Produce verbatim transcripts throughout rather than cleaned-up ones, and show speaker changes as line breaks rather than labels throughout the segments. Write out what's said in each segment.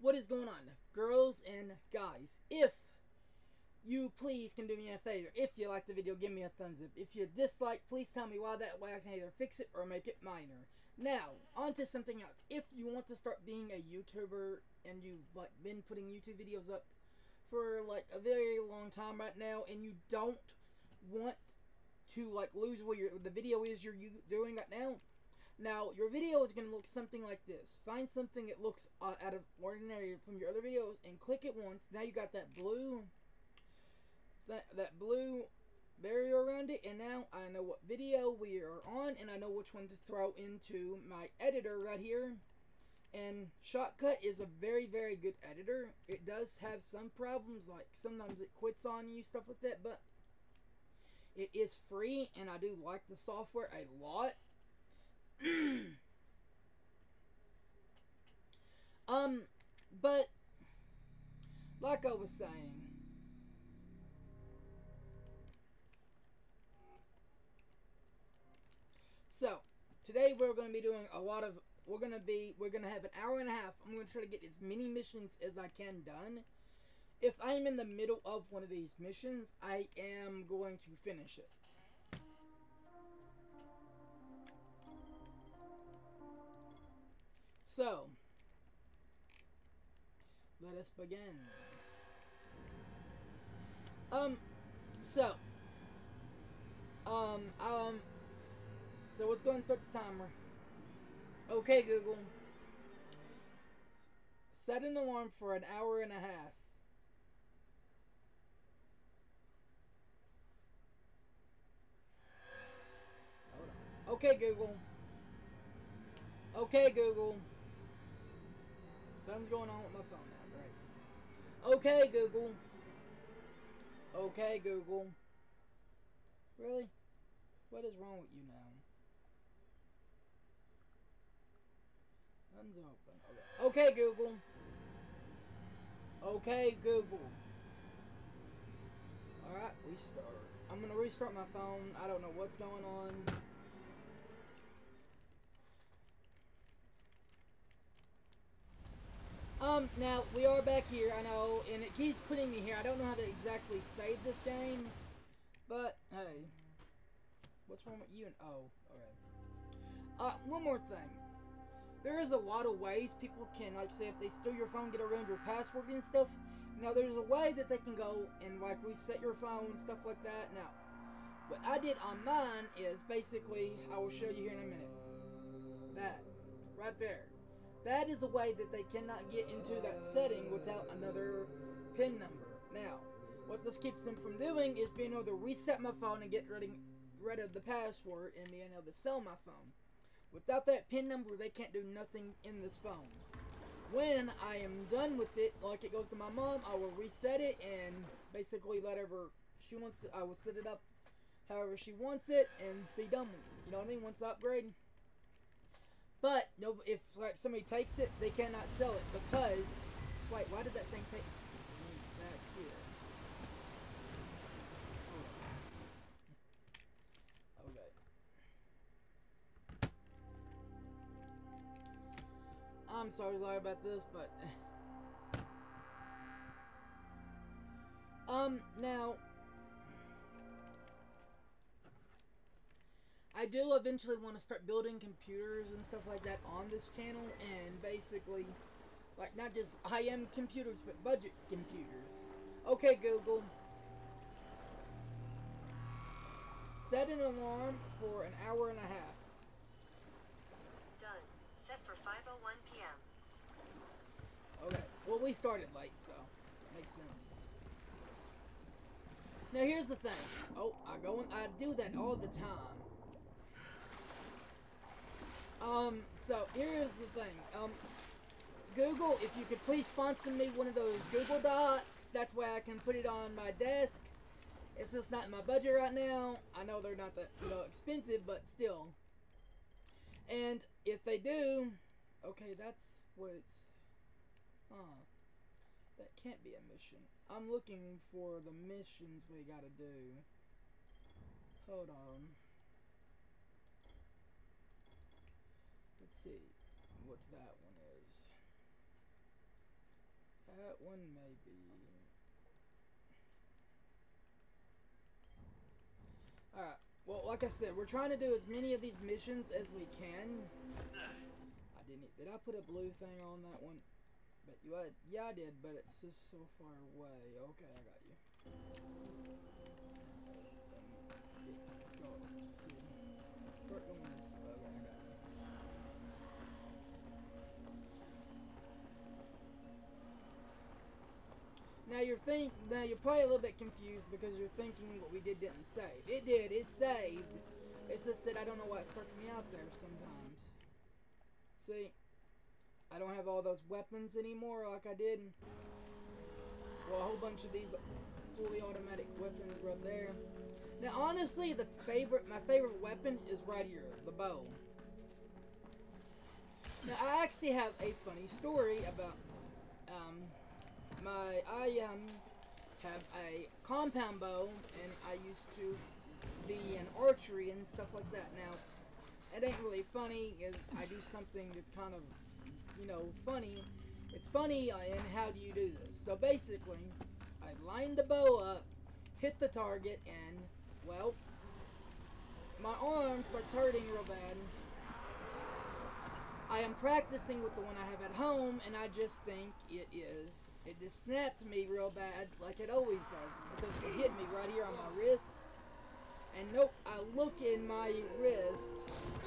What is going on, girls and guys? If you please can do me a favor, if you like the video, give me a thumbs up. If you dislike, please tell me why. That way I can either fix it or make it minor. Now, on to something else. If you want to start being a YouTuber and you've like been putting YouTube videos up for like a very long time right now, and you don't want to like lose what your the video is you're you doing right now. Now, your video is going to look something like this. Find something that looks uh, out of ordinary from your other videos and click it once. Now you got that blue, that, that blue barrier around it. And now I know what video we are on, and I know which one to throw into my editor right here. And Shotcut is a very, very good editor. It does have some problems, like sometimes it quits on you, stuff like that. But it is free, and I do like the software a lot. um, but like I was saying, so today we're going to be doing a lot of. We're going to be. We're going to have an hour and a half. I'm going to try to get as many missions as I can done. If I'm in the middle of one of these missions, I am going to finish it. So, let us begin. Um, so, um, um, so let's go and start the timer. Okay, Google. Set an alarm for an hour and a half. Hold on. Okay, Google. Okay, Google. Something's going on with my phone now, great. Okay, Google. Okay, Google. Really? What is wrong with you now? Nothing's open. Okay. Okay, Google. Okay, Google. Alright, restart. I'm gonna restart my phone. I don't know what's going on. Um, now, we are back here, I know, and it keeps putting me here. I don't know how to exactly save this game, but, hey. What's wrong with you? And oh, alright. Uh, one more thing. There is a lot of ways people can, like, say, if they steal your phone, get around your password and stuff. Now, there's a way that they can go and, like, reset your phone and stuff like that. Now, what I did on mine is basically, I will show you here in a minute. That. Right there. That is a way that they cannot get into that setting without another PIN number. Now, what this keeps them from doing is being able to reset my phone and get rid, rid of the password and being able to sell my phone. Without that PIN number, they can't do nothing in this phone. When I am done with it, like it goes to my mom, I will reset it and basically whatever she wants to, I will set it up however she wants it and be done with it. You know what I mean? Once I upgrade. But no, if like somebody takes it, they cannot sell it because. Wait, why did that thing take me back here? Okay. I'm sorry, sorry about this, but um now I do eventually want to start building computers and stuff like that on this channel, and basically, like, not just high-end computers, but budget computers. Okay, Google. Set an alarm for an hour and a half.
Done. Set for five oh one p m
Okay. Well, we started late, so that makes sense. Now, here's the thing. Oh, I go and I do that all the time. Um, so, here's the thing. Um, Google, if you could please sponsor me one of those Google Docs, that's why I can put it on my desk. It's just not in my budget right now. I know they're not that, you know, expensive, but still. And if they do, okay, that's what it's, huh, that can't be a mission. I'm looking for the missions we gotta do. Hold on. Let's see what that one is. one, maybe. Alright, well, like I said, we're trying to do as many of these missions as we can. I didn't, did I put a blue thing on that one? But you, uh, yeah, I did, but it's just so far away. Okay, I got you. Let me get, go, see. Let's start going this, okay, I got you. Now you're think now you're probably a little bit confused because you're thinking what we did didn't save. It did, it saved. It's just that I don't know why it starts me out there sometimes. See, I don't have all those weapons anymore like I did. Well, a whole bunch of these fully automatic weapons right there. Now, honestly, the favorite my favorite weapon is right here, the bow. Now, I actually have a funny story about um. My, I um have a compound bow, and I used to be in archery and stuff like that. Now, it ain't really funny, is I do something that's kind of, you know, funny. It's funny, uh, and how do you do this? So basically, I line the bow up, hit the target, and, well, my arm starts hurting real bad. I am practicing with the one I have at home, and I just think it is. It just snapped me real bad, like it always does, because it hit me right here on my wrist. And nope, I look in my wrist,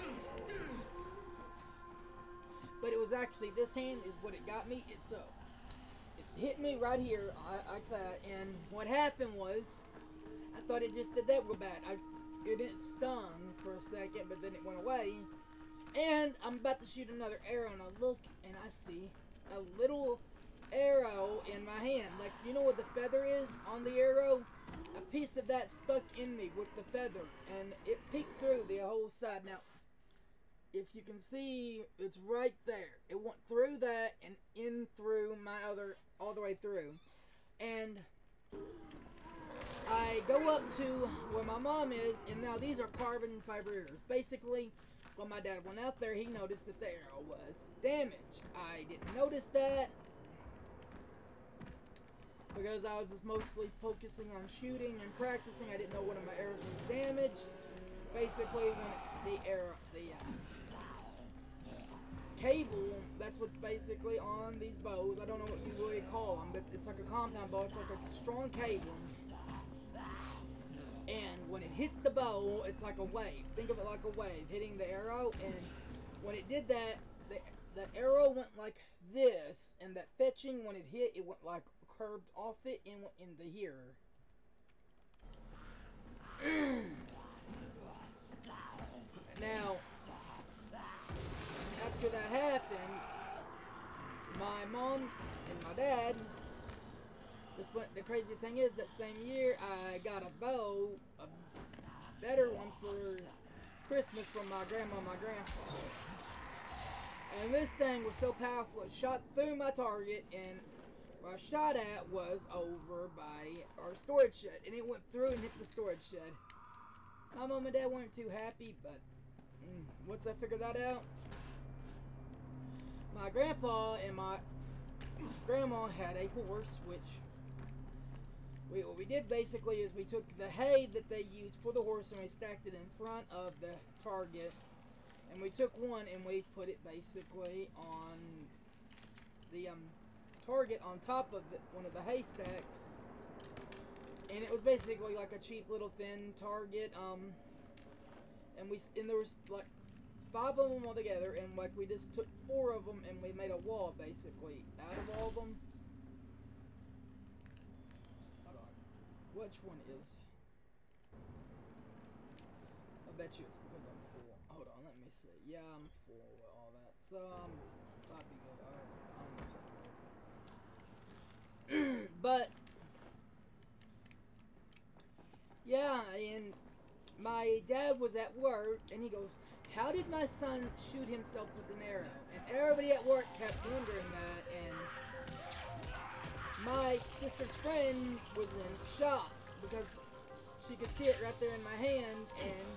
but it was actually this hand is what it got me. It's so it hit me right here like that, and what happened was I thought it just did that real bad. I it didn't stung for a second, but then it went away. And I'm about to shoot another arrow, and I look, and I see a little arrow in my hand. Like, you know what the feather is on the arrow? A piece of that stuck in me with the feather, and it peeked through the whole side. Now, if you can see, it's right there. It went through that and in through my other, all the way through. And I go up to where my mom is, and now these are carbon fiber arrows. Basically, when my dad went out there, he noticed that the arrow was damaged. I didn't notice that because I was just mostly focusing on shooting and practicing. I didn't know one of my arrows was damaged. Basically, when it, the arrow, the uh, cable, that's what's basically on these bows. I don't know what you really call them, but it's like a compound bow. It's like a strong cable. And when it hits the bow, it's like a wave. Think of it like a wave hitting the arrow. And when it did that, the, the arrow went like this. And that fetching, when it hit, it went like curved off it and went into here. Now, after that happened, my mom and my dad, The, the crazy thing is, that same year, I got a bow, a better one for Christmas from my grandma and my grandpa. And this thing was so powerful, it shot through my target, and where I shot at was over by our storage shed. And it went through and hit the storage shed. My mom and dad weren't too happy, but mm, once I figured that out, my grandpa and my grandma had a horse, which... We, what we did basically is we took the hay that they used for the horse and we stacked it in front of the target, and we took one and we put it basically on the um, target on top of the, one of the haystacks, and it was basically like a cheap little thin target. Um, and we and there was like five of them all together, and like we just took four of them and we made a wall basically out of all of them. Which one is? I bet you it's because I'm full. Hold on, let me see. Yeah, I'm full with all that. So, um, that'd be good. I'm so good. But, yeah, and my dad was at work, and he goes, how did my son shoot himself with an arrow? And everybody at work kept wondering that, and my sister's friend was in shock because she could see it right there in my hand, and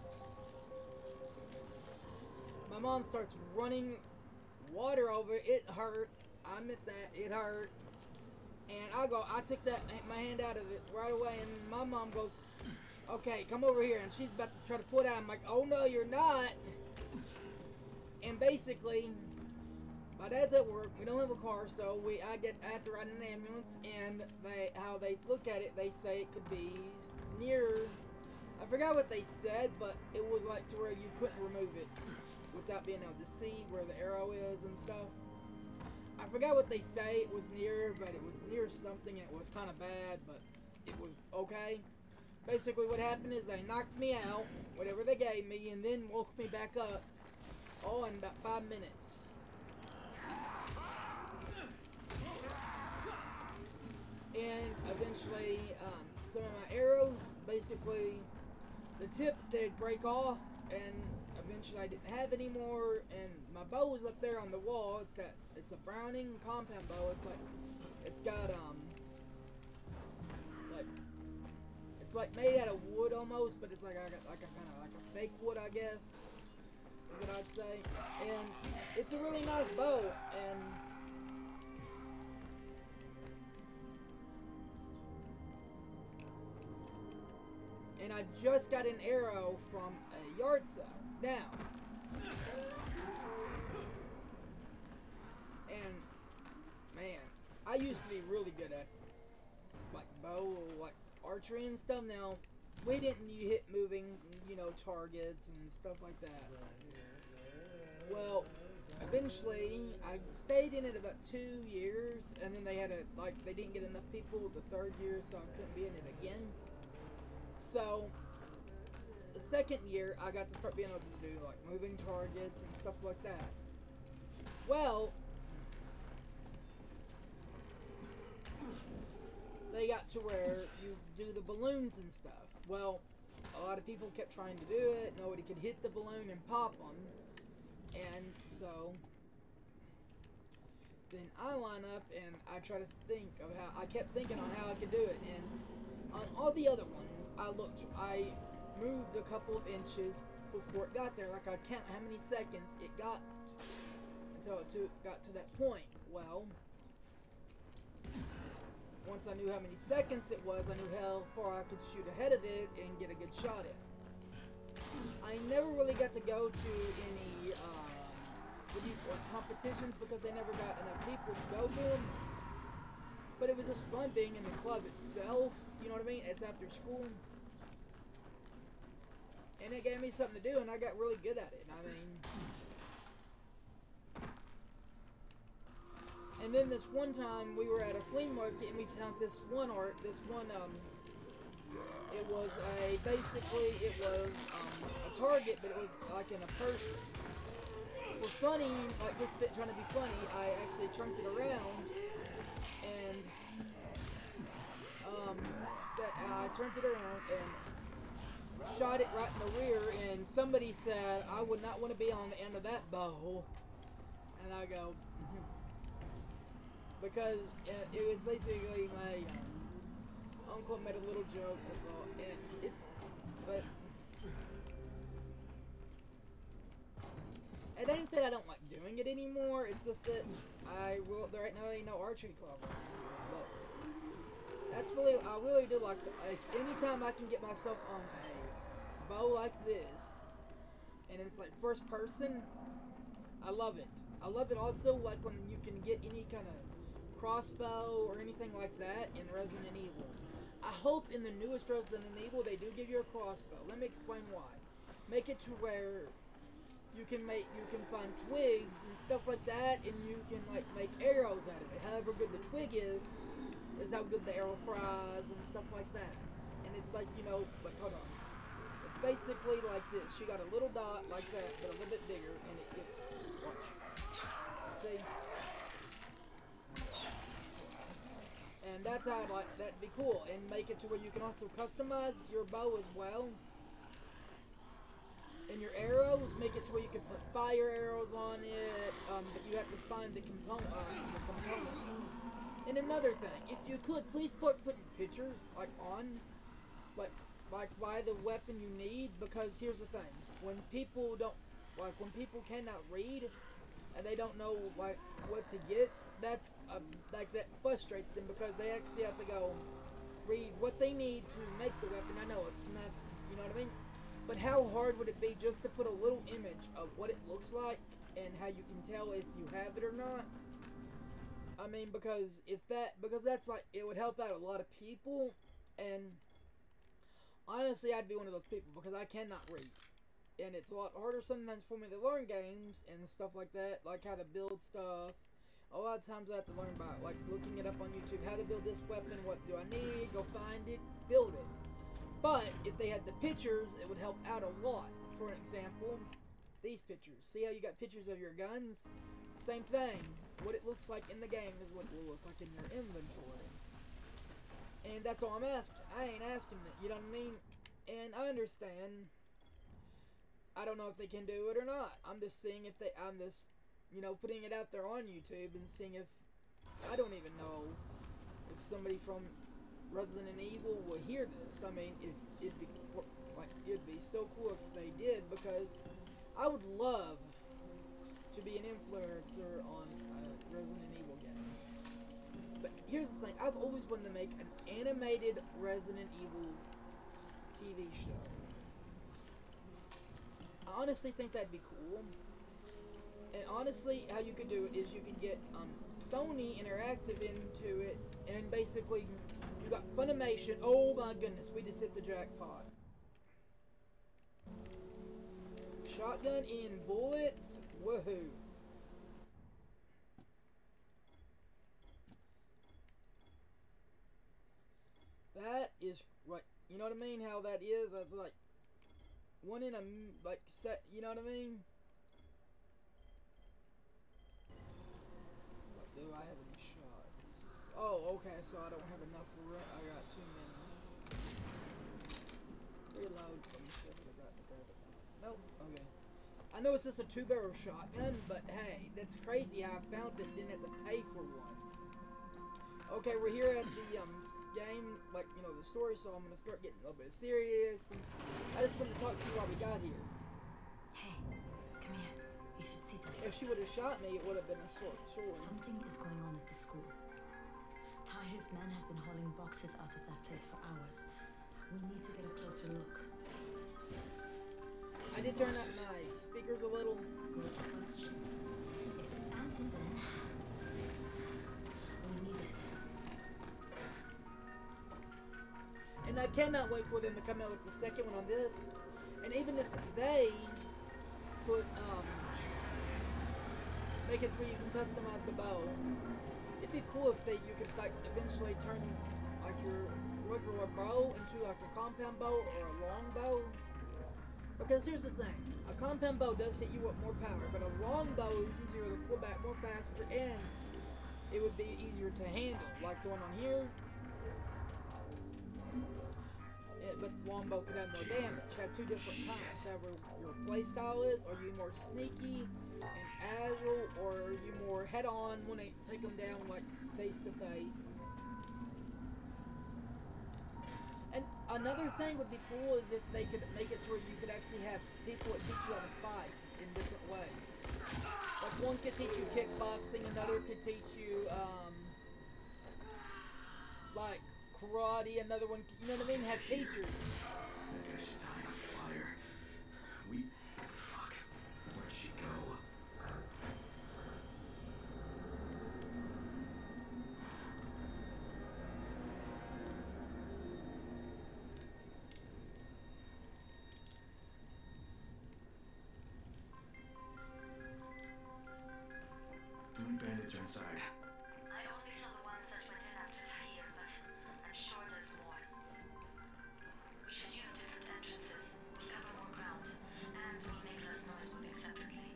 my mom starts running water over it. It hurt. I admit that. It hurt. And I go, I took that my hand out of it right away, and my mom goes, "Okay, come over here." And she's about to try to pull it out. I'm like, "Oh no, you're not." And basically, my dad's at work. We don't have a car, so we I get I have to ride an ambulance. And they how they look at it, they say it could be near. I forgot what they said, but it was like to where you couldn't remove it without being able to see where the arrow is and stuff. I forgot what they say it was near, but it was near something. And it was kind of bad, but it was okay. Basically, what happened is they knocked me out, whatever they gave me, and then woke me back up. Oh, in about five minutes. And eventually, um, some of my arrows, basically, the tips, they'd break off, and eventually I didn't have any more, and my bow was up there on the wall. It's that, it's a Browning compound bow. It's like, it's got, um, like, it's like made out of wood almost, but it's like, like a, like a kind of, like a fake wood, I guess, is what I'd say. And it's a really nice bow, and And I just got an arrow from a yard sale. Now, and man, I used to be really good at like bow, like archery and stuff. Now, we didn't hit moving, you know, targets and stuff like that. Well, eventually, I stayed in it about two years, and then they had a like they didn't get enough people the third year, so I couldn't be in it again. So, the second year, I got to start being able to do, like, moving targets and stuff like that. Well, they got to where you do the balloons and stuff. Well, a lot of people kept trying to do it. Nobody could hit the balloon and pop them. And so, then I line up and I try to think of how, I kept thinking on how I could do it. And on all the other ones, I looked, I moved a couple of inches before it got there. Like, I count how many seconds it got until it to, got to that point. Well, once I knew how many seconds it was, I knew how far I could shoot ahead of it and get a good shot at it. I never really got to go to any uh, like competitions because they never got enough people to go to them. But it was just fun being in the club itself, you know what I mean? It's after school. And it gave me something to do, and I got really good at it. I mean... And then this one time, we were at a flea market, and we found this one art, this one, um... It was a, basically, it was um, a target, but it was like in a person. For funny, like this bit trying to be funny, I actually chunked it around. And um, that uh, I turned it around and shot it right in the rear. And somebody said I would not want to be on the end of that bow. And I go because it, it was basically my um, uncle made a little joke. That's all. And it's but it ain't that I don't like doing it anymore. It's just that I will. There ain't no ain't no archery club. But that's really, I really do like, the, like, anytime I can get myself on a bow like this, and it's like first person, I love it. I love it also, like, when you can get any kind of crossbow or anything like that in Resident Evil. I hope in the newest Resident Evil they do give you a crossbow. Let me explain why. Make it to where you can make, you can find twigs and stuff like that, and you can, like, make arrows out of it. However good the twig is, is how good the arrow fries and stuff like that. And it's like, you know, like, hold on. It's basically like this. You got a little dot like that, but a little bit bigger, and it gets, watch. See? And that's how, like, that'd be cool. And make it to where you can also customize your bow as well. And your arrows, make it to where you can put fire arrows on it, um, but you have to find the, compo uh, the components. And another thing, if you could, please put putting pictures, like, on, like, like, by the weapon you need, because here's the thing, when people don't, like, when people cannot read, and they don't know, like, what to get, that's uh, like that frustrates them because they actually have to go read what they need to make the weapon. I know it's not, you know what I mean? But how hard would it be just to put a little image of what it looks like and how you can tell if you have it or not? I mean, because if that, because that's like, it would help out a lot of people, and honestly, I'd be one of those people because I cannot read. And it's a lot harder sometimes for me to learn games and stuff like that, like how to build stuff. A lot of times I have to learn by like looking it up on YouTube, how to build this weapon, what do I need, go find it, build it. But if they had the pictures, it would help out a lot. For an example, these pictures. See how you got pictures of your guns? Same thing. What it looks like in the game is what it will look like in your inventory. And that's all I'm asking. I ain't asking that, you know what I mean? And I understand. I don't know if they can do it or not. I'm just seeing if they, I'm just, you know, putting it out there on YouTube and seeing if, I don't even know if somebody from Resident Evil will hear this. I mean, if it'd be, like, it'd be so cool if they did, because I would love to be an influencer on a Resident Evil game. But here's the thing, I've always wanted to make an animated Resident Evil T V show. I honestly think that'd be cool. And honestly, how you could do it is you could get um, Sony Interactive into it, and basically you got Funimation. Oh my goodness, we just hit the jackpot. Shotgun in bullets, woohoo. That is like, you know what I mean? How that is? That's like one in a like set. You know what I mean? What, do I have any shots? Oh, okay. So I don't have enough. I got too many. Reload. Let me see if I got the grab it now. Nope. Okay. I know it's just a two-barrel shotgun, but hey, that's crazy how I found it. Didn't have to pay for one. Okay, we're here at the um, game, like, you know, the story, so I'm going to start getting a little bit serious. And I just wanted to talk to you while we got here.
Hey, come here. You should see this.
If she would have shot me, it would have been a short sword.
Something is going on at the school. Tahir's men have been hauling boxes out of that place for hours. We need to get a closer look.
I did turn up my speakers a little.
Good question. If it's Antizin, we need it.
And I cannot wait for them to come out with the second one on this. And even if they put, um, make it where you can customize the bow, it'd be cool if they, you could, like, eventually turn, like, your regular bow into, like, a compound bow or a long bow. Because here's the thing, a compound bow does hit you with more power, but a long bow is easier to pull back more faster, and it would be easier to handle, like the one on here. Yeah, but the long bow could have more damage. Have two different kinds. However your playstyle is, are you more sneaky and agile, or are you more head-on when they take them down, like face to face? And another thing would be cool is if they could make it to where you could actually have people that teach you how to fight in different ways. Like one could teach you kickboxing, another could teach you, um, like karate, another one, you know what I mean? Have teachers.
I think I should die in a fire. We... Fuck. Where'd she go? How many bandits are inside?
I only saw the ones that went in after Tahir, but I'm sure there's more. We should use different entrances. We'll cover more ground, and we'll make less noise moving separately.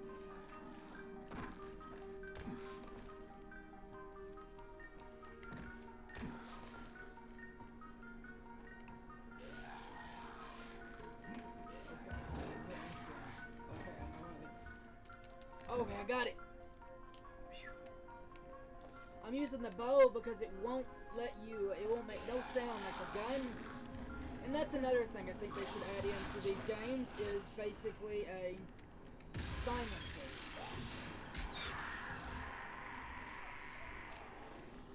Okay, I got it. Whew. I'm using the bow because it won't let you, it won't make no sound like a gun. And that's another thing I think they should add into these games is basically a silencer.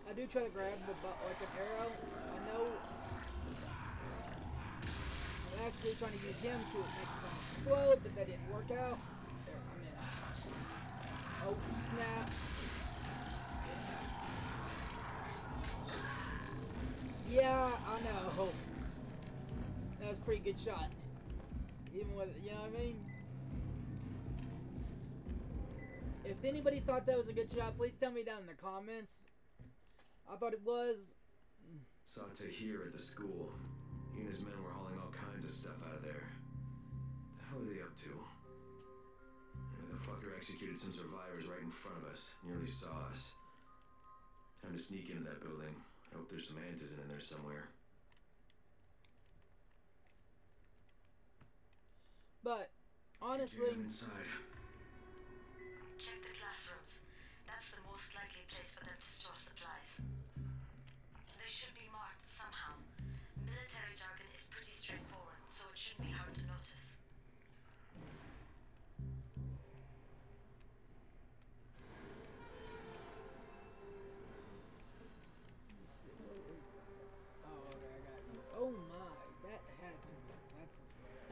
I do try to grab the butt like an arrow. I know I'm actually trying to use him to make them explode, but that didn't work out. There, I'm in. Oh, snap. Yeah, I know. That was a pretty good shot. Even with, you know what I mean? If anybody thought that was a good shot, please tell me down in the comments. I thought it was.
Saw Tahir at the school. He and his men were hauling all kinds of stuff out of there. The hell are they up to? Yeah, the fucker executed some survivors right in front of us. Nearly saw us. Time to sneak into that building. I hope there's some Antizin in there somewhere.
But, honestly...
Jam inside.
Check the classrooms. That's the most likely place for them to store supplies. They should be marked somehow. Military jargon is pretty straightforward, so it shouldn't be hard to notice.
Let's see, what is that? Oh, okay, I got you. Oh my, that had to be. That's his way.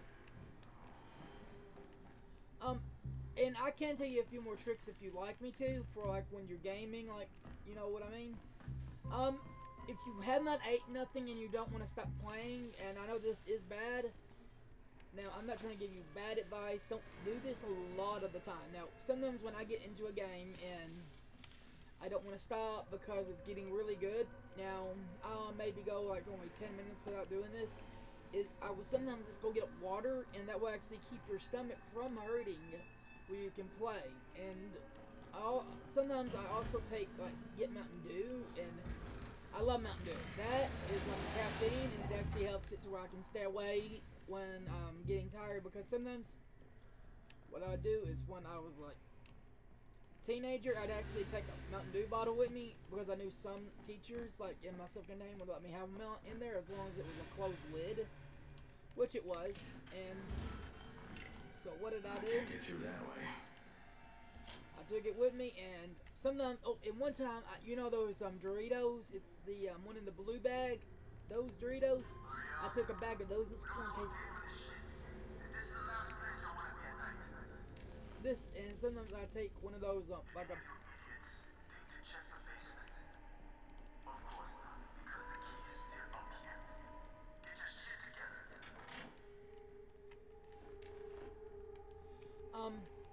Um, and I can tell you a few more tricks if you'd like me to, for like when you're gaming, like, you know what I mean? Um, if you have not ate nothing and you don't want to stop playing, and I know this is bad, now I'm not trying to give you bad advice, don't do this a lot of the time. Now, sometimes when I get into a game and I don't want to stop because it's getting really good, now, I'll maybe go like only ten minutes without doing this, is I will sometimes just go get water, and that will actually keep your stomach from hurting where you can play. And I'll, sometimes I also take, like, get Mountain Dew, and I love Mountain Dew. That is like caffeine, and it actually helps it to where I can stay awake when I'm getting tired, because sometimes what I do is when I was like teenager, I'd actually take a Mountain Dew bottle with me, because I knew some teachers, like in my self-contained, would let me have them in there as long as it was a closed lid, which it was. And so what did I do?
I can't get through that way.
I took it with me, and sometimes, oh, and one time, I, you know those um Doritos? It's the um, one in the blue bag. Those Doritos. I took a bag of those this in case. This, and sometimes I take one of those, um, like a. Um.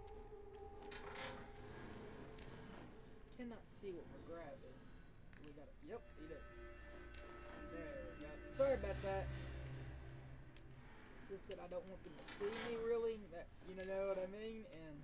Cannot see what we're grabbing. We got it. Yep, he did. There we go. Sorry about that. It's just that I don't want them to see me, really. That, you know what I mean? And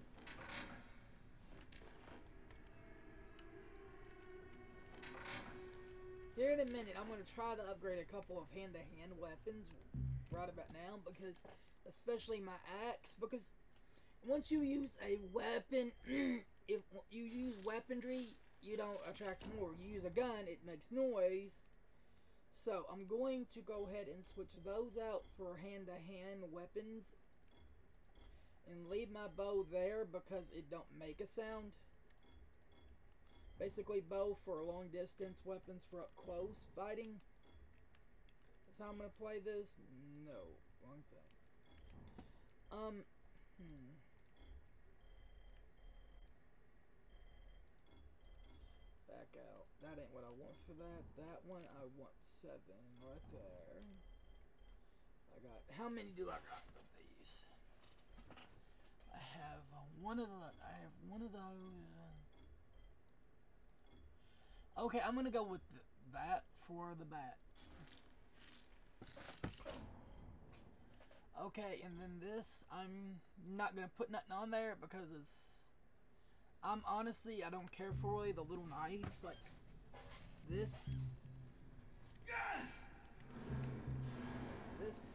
here in a minute, I'm going to try to upgrade a couple of hand-to-hand weapons right about now, because, especially my axe, because once you use a weapon, if you use weaponry, you don't attract more. You use a gun, it makes noise. So, I'm going to go ahead and switch those out for hand-to-hand weapons. And leave my bow there because it don't make a sound. Basically, bow for long-distance weapons for up-close fighting. That's how I'm going to play this? No. Wrong thing. Um, hmm. Back out. That ain't what I want for that. That one, I want seven right there. I got, how many do I got of these? I have one of the, I have one of those. Okay, I'm gonna go with th that for the bat. Okay, and then this, I'm not gonna put nothing on there because it's, I'm honestly, I don't care for really the little knives like this. This.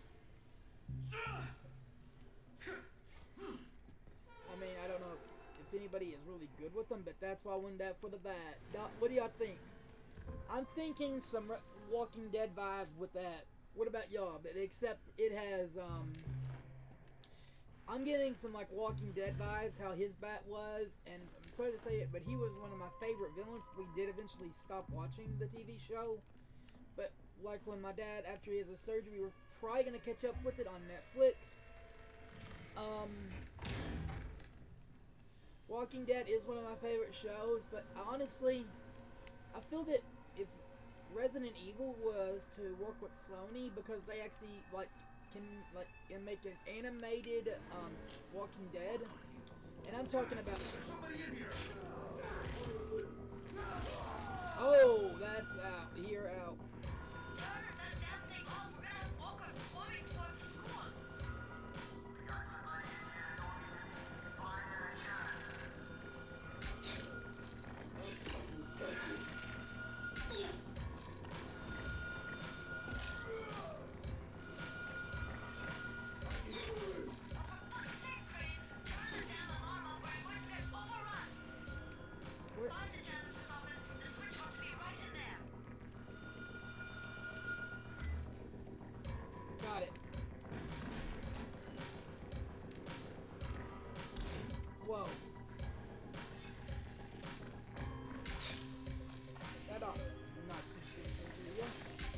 I mean, I don't know if, if anybody is really good with them, but that's why I went that for the bat. What do y'all think? I'm thinking some Walking Dead vibes with that. What about y'all? But except it has, um, I'm getting some like Walking Dead vibes, how his bat was, and I'm sorry to say it, but he was one of my favorite villains. We did eventually stop watching the T V show, but like when my dad, after he has a surgery, we were probably gonna catch up with it on Netflix. Um, Walking Dead is one of my favorite shows, but honestly, I feel that if Resident Evil was to work with Sony, because they actually like can like and make an animated um, Walking Dead, and I'm talking about. Oh, that's out. Here out. Got it. Whoa. That ought to knock some sense into you.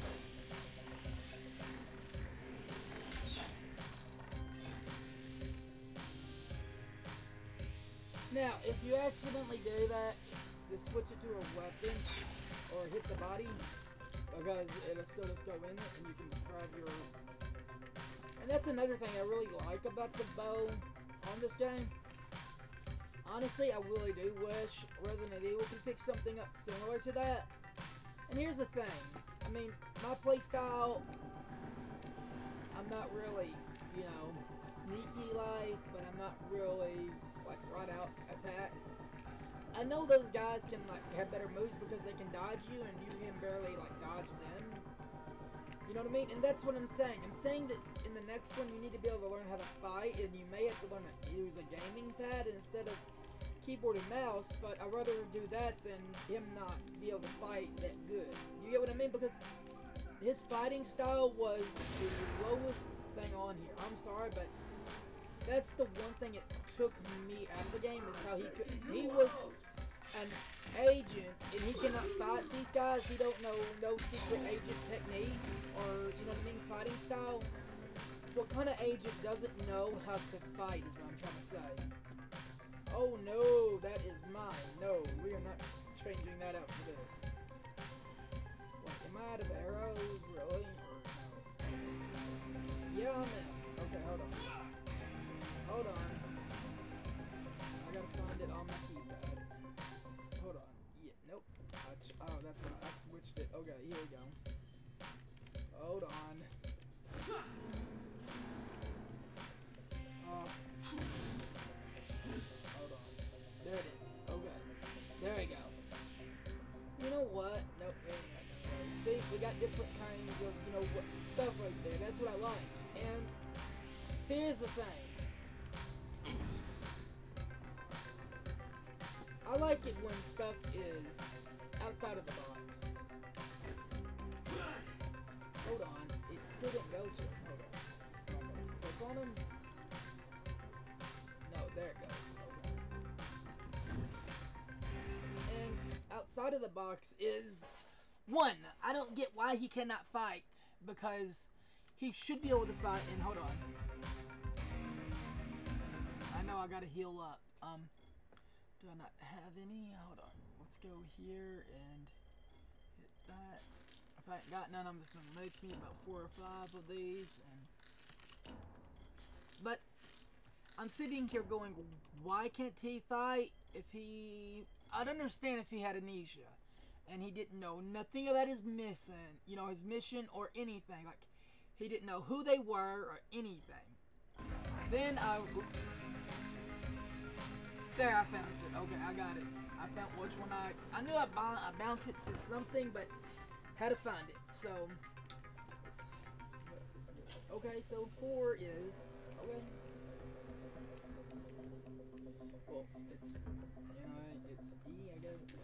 Now, if you accidentally do that, just switch it to a weapon or hit the body, because it'll still just go in it and you can describe your. And that's another thing I really like about the bow on this game. Honestly, I really do wish Resident Evil could pick something up similar to that. And here's the thing. I mean, my playstyle, I'm not really, you know, sneaky like, but I'm not really, like, right out attack. I know those guys can, like, have better moves because they can dodge you and you can barely, like, dodge them. You know what I mean? And that's what I'm saying. I'm saying that in the next one, you need to be able to learn how to fight, and you may have to learn to use a gaming pad instead of keyboard and mouse, but I'd rather do that than him not be able to fight that good. You get what I mean? Because his fighting style was the lowest thing on here. I'm sorry, but that's the one thing it took me out of the game, is how he could. He was an agent, and he cannot fight these guys. He don't know no secret agent technique, or, you know what I mean, fighting style. What kind of agent doesn't know how to fight is what I'm trying to say. Oh no, that is mine. No, we are not changing that out for this. Wait, am I out of arrows, really? Or no? Yeah, I'm in. Okay, hold on. Hold on. I gotta find it on my keypad. Hold on. Yeah, nope. I ch oh, that's right. I switched it. Okay, here we go. Hold on. Uh, hold on. There it is. Okay. There we go. You know what? Nope. There we go. See, we got different kinds of, you know, what stuff right there. That's what I like. And here's the thing. I like it when stuff is outside of the box. Hold on, it still didn't go to him. Hold on. I'm gonna click on him. No, there it goes. Okay. And outside of the box is one. I don't get why he cannot fight, because he should be able to fight. And hold on. I know I gotta heal up. Um. Do I not have any? Hold on. Let's go here and hit that. If I ain't got none, I'm just going to make me about four or five of these. And But I'm sitting here going, why can't he fight if he... I'd understand if he had amnesia and he didn't know nothing about his mission, you know, his mission or anything. Like, he didn't know who they were or anything. Then I... Oops. There, I found it. Okay, I got it. I found which one I... I knew I, bound, I bound it to something, but had to find it. So, let's... What is this? Okay, so four is... Okay. Well, it's... You know, it's E, I guess. Yeah.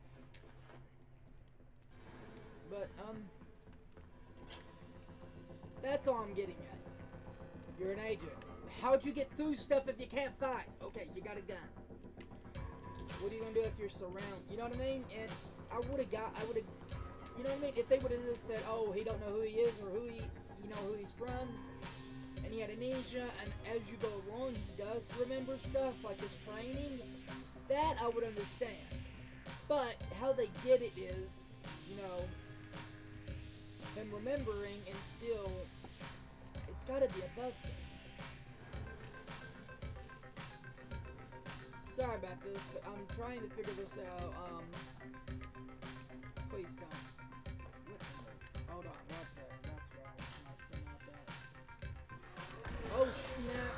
But, um... that's all I'm getting at. You're an agent. how'd you get through stuff if you can't fight? Okay, you got a gun. What are you gonna do if you're surrounded? You know what I mean? And I would have got, I would have, you know what I mean? If they would have just said, oh, he don't know who he is or who he, you know, who he's from, and he had amnesia, and as you go along, he does remember stuff like his training, that I would understand. But how they did it is, you know, him remembering and still, it's got to be above them. Sorry about this, but I'm trying to figure this out. Um, please don't. What? Hold on, right there. That's where I was messing up at. Oh snap!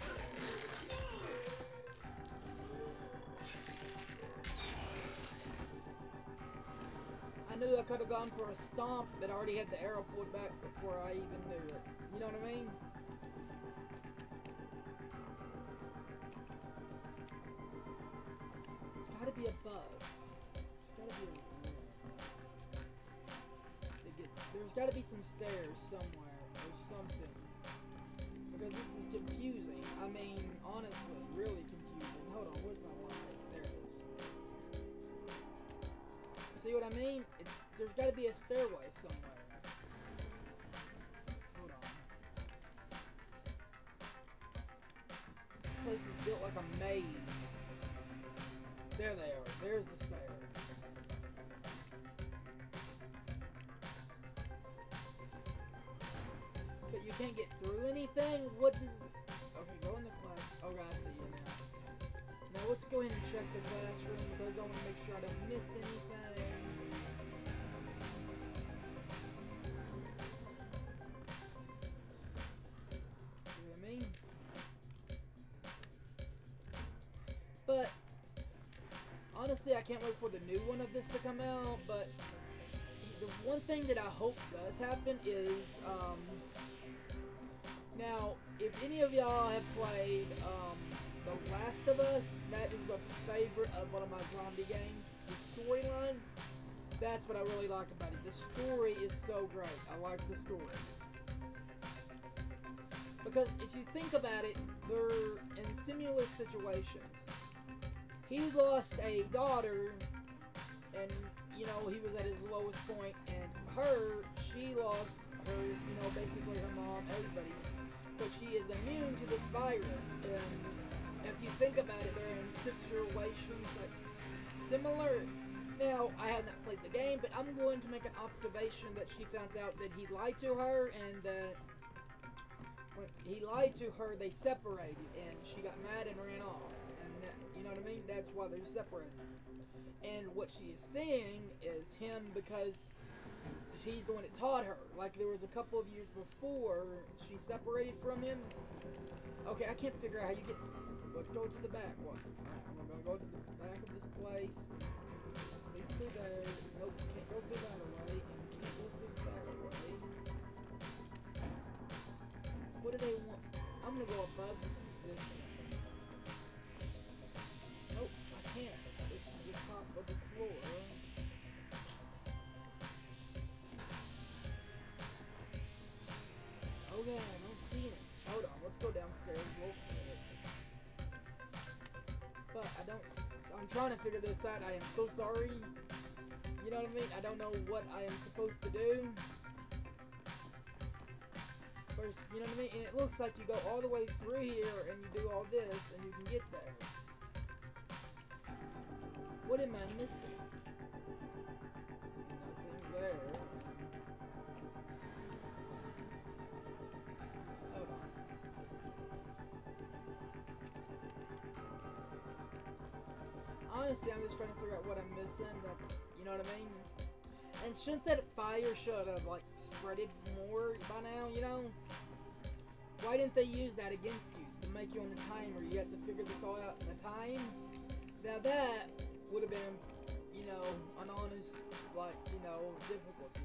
I knew I could have gone for a stomp, but I already had the arrow pulled back before I even knew it. You know what I mean? It's gotta be above. It's gotta be a it gets there's gotta be some stairs somewhere or something. Because this is confusing. I mean, honestly, really confusing. Hold on, where's my line? There it is. See what I mean? It's there's gotta be a stairway somewhere. Hold on. This place is built like a maze. There they are. There's the stairs. But you can't get through anything? What does... Okay, go in the class... Oh, I see you now. Now let's go ahead and check the classroom because I want to make sure I don't miss anything. You know what I mean? But... honestly, I can't wait for the new one of this to come out, but the one thing that I hope does happen is, um, now, if any of y'all have played, um, The Last of Us, that is a favorite of one of my zombie games. The storyline, that's what I really like about it. The story is so great. I like the story. Because if you think about it, they're in similar situations. He lost a daughter, and, you know, he was at his lowest point, and her, she lost her, you know, basically her mom, everybody, but she is immune to this virus, and if you think about it, they're in situations, like, similar. Now, I have not played the game, but I'm going to make an observation that she found out that he lied to her, and that once he lied to her, they separated, and she got mad and ran off. That, you know what I mean? That's why they're separated. And what she is seeing is him because he's the one that taught her. Like there was a couple of years before she separated from him. Okay, I can't figure out how you get... Let's go to the back one. Alright, I'm going to go to the back of this place. Let's go there. Nope, can't go through that way. And can't go through that way. What do they want? I'm going to go above this one. Nope, I can't. This is the top of the floor. Okay, I don't see it. Hold on, let's go downstairs real quick. But I don't... S I'm trying to figure this out. I am so sorry. You know what I mean? I don't know what I am supposed to do. First, you know what I mean? And it looks like you go all the way through here and you do all this and you can get there. What am I missing? Nothing there. Hold on. Honestly, I'm just trying to figure out what I'm missing. That's, you know what I mean? And shouldn't that fire should have, like, spreaded more by now, you know? Why didn't they use that against you to make you on the timer? You have to figure this all out in the time? Now that would have been, you know, an honest, like, you know, difficulty.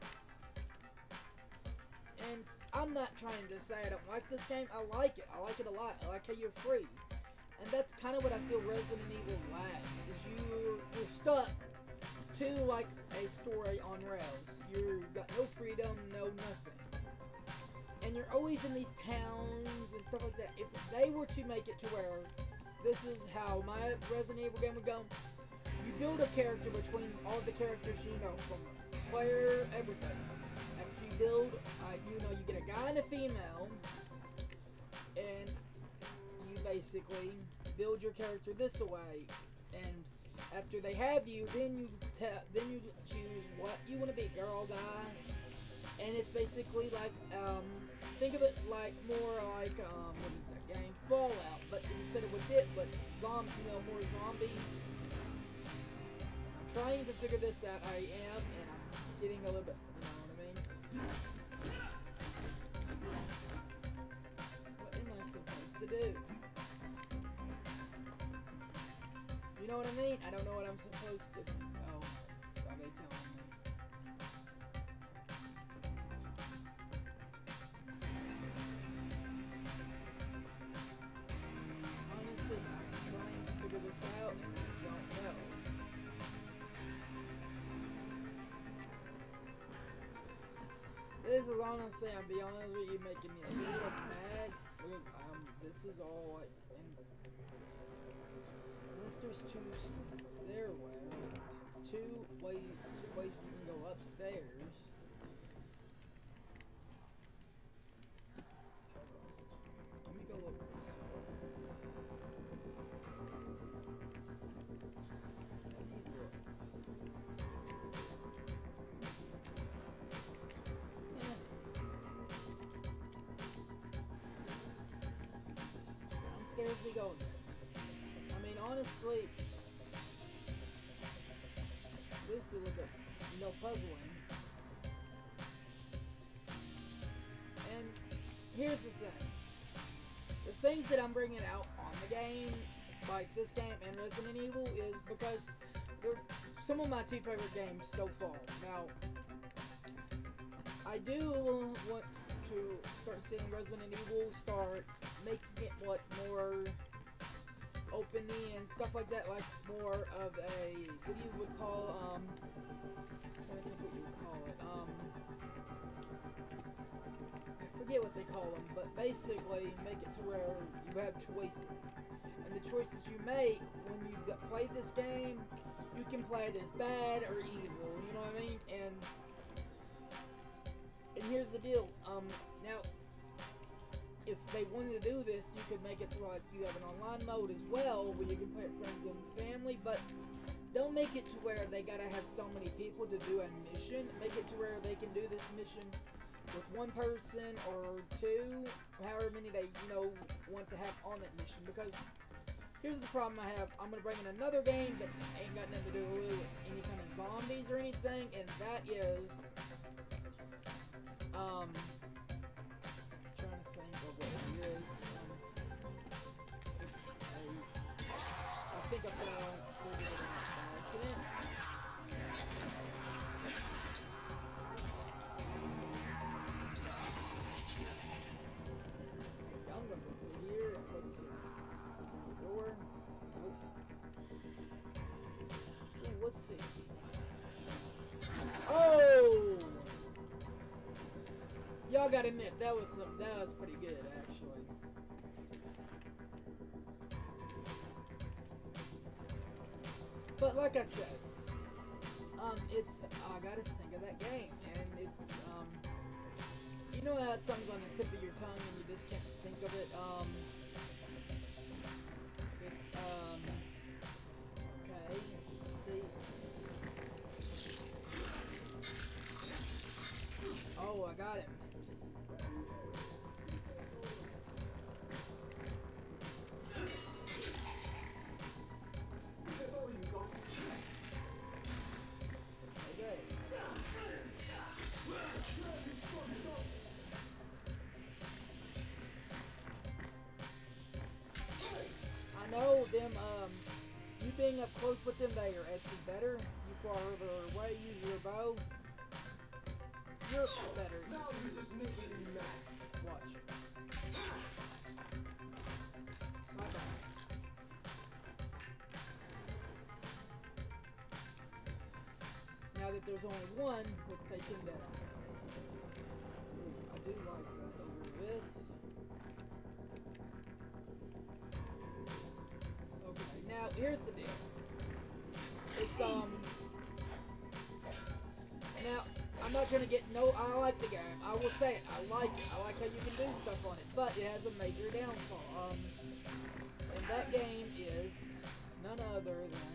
And I'm not trying to say I don't like this game. I like it. I like it a lot. I like how you're free. And that's kind of what I feel Resident Evil lacks, is you, you're stuck to, like, a story on rails. You've got no freedom, no nothing. And and you're always in these towns and stuff like that. If they were to make it to where this is how my Resident Evil game would go, you build a character between all the characters you know, from player, everybody. After you build, uh, you know, you get a guy and a female, and you basically build your character this way. And after they have you, then you te- then you choose what you want to be, girl, guy, and it's basically like um, think of it like more like um, what is that game? Fallout, but instead of with it, but zombie, you know, more zombie. I'm trying to figure this out. I am, and I'm getting a little bit, you know what I mean? What am I supposed to do? You know what I mean? I don't know what I'm supposed to do. Oh, are they telling me? Honestly, I'm trying to figure this out and I don't know. This is honestly, I'll be honest with you, making me a little mad because um, this is all like, in, unless there's two stairwells, two ways, two ways you can go upstairs. Let me go up this way. Let me look. Downstairs we go. I mean, honestly, this is a little bit, you know, puzzling. And here's the thing. The things that I'm bringing out on the game, like this game and Resident Evil, is because they're some of my two favorite games so far. Now, I do want to start seeing Resident Evil start making it what more open-y and stuff like that, like more of a, what you would call, um, I'm trying to think what you would call it, um, I forget what they call them, but basically make it to where you have choices, and the choices you make when you play this game, you can play it as bad or evil, you know what I mean, and, and here's the deal, um, now, if they wanted to do this, you could make it to like you have an online mode as well, where you can play with friends and family, but don't make it to where they gotta have so many people to do a mission. Make it to where they can do this mission with one person or two, however many they, you know, want to have on that mission, because here's the problem I have. I'm gonna bring in another game that ain't got nothing to do with any kind of zombies or anything, and that is, um, trying to think of what it is. Um, it's a, I think I put on it by accident. Okay, I'm gonna go through here and let's see. There's a door. Nope. Ooh, let's see. Oh! Y'all gotta admit, that was some, that was pretty good, actually. But like I said, um, it's, I gotta think of that game, and it's, um, you know how something's on the tip of your tongue and you just can't think of it, um, it's, um, okay, let's see. Oh, I got it. Okay. I know them, um, you being up close with them, they are actually better. You farther away, use your bow. You're better.
Now you're just making me mad.
Watch. Bye bye. Now that there's only one, let's take him down. Ooh, I do like that over this. Okay, now here's the deal. It's um now I'm not trying to get no I like the game. I will say it. I like it. I like how you can do stuff on it, but it has a major downfall. Um and that game is none other than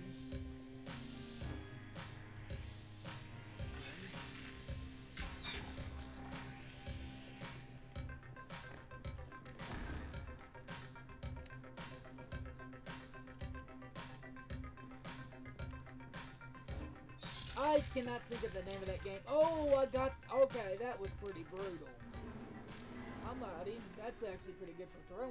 I cannot think of the name of that game. Oh, I got... Okay, that was pretty brutal. I'm not even... That's actually pretty good for throwing.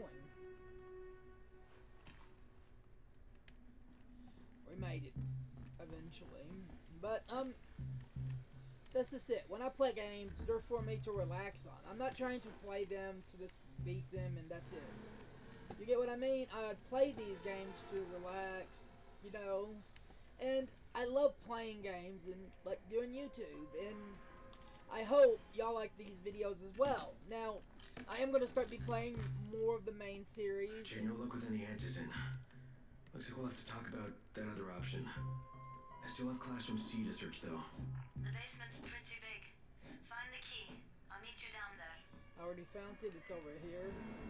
We made it. Eventually. But, um... this is it. When I play games, they're for me to relax on. I'm not trying to play them to just beat them and that's it. You get what I mean? I play these games to relax, you know, and I love playing games and like doing YouTube, and I hope y'all like these videos as well. Now, I am going to start be playing more of the main series.
Jay, no luck with any antizen. Looks like we'll have to talk about that other option. I still have Classroom C to search though.
The basement's pretty big. Find the key. I'll meet you down there.
I already found it. It's over here.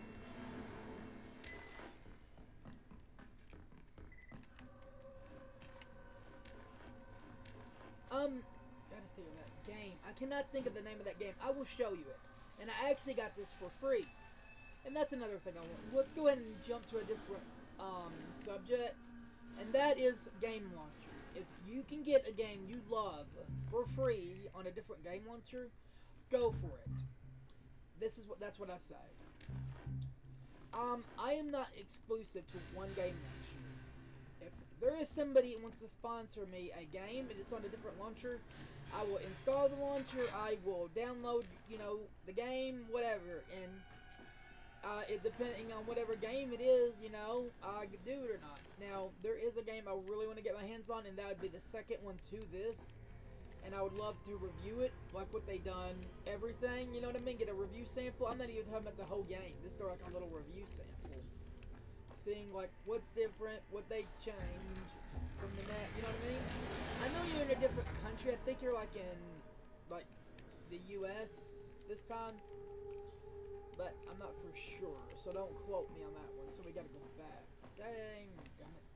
Um, gotta think of that game. I cannot think of the name of that game. I will show you it. And I actually got this for free. And that's another thing I want. Let's go ahead and jump to a different um, subject. And that is game launchers. If you can get a game you love for free on a different game launcher, go for it. This is what that's what I say. Um, I am not exclusive to one game launcher. If there is somebody who wants to sponsor me a game and it's on a different launcher, I will install the launcher, I will download, you know, the game, whatever, and uh, it depending on whatever game it is, you know, I could do it or not. Now, there is a game I really want to get my hands on, and that would be the second one to this, and I would love to review it, like what they done, everything, you know what I mean, get a review sample. I'm not even talking about the whole game, this is like a little review sample. Seeing like what's different, what they change from the net, you know what I mean? I know you're in a different country. I think you're like in like the U S this time, but I'm not for sure, so don't quote me on that one. So we gotta go back. Dang, damn it.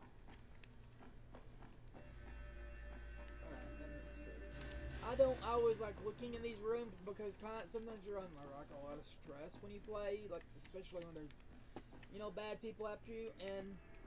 Alright, let me see. I don't always like looking in these rooms because kind of, sometimes you're under like a lot of stress when you play, like especially when there's, you know, bad people after you. And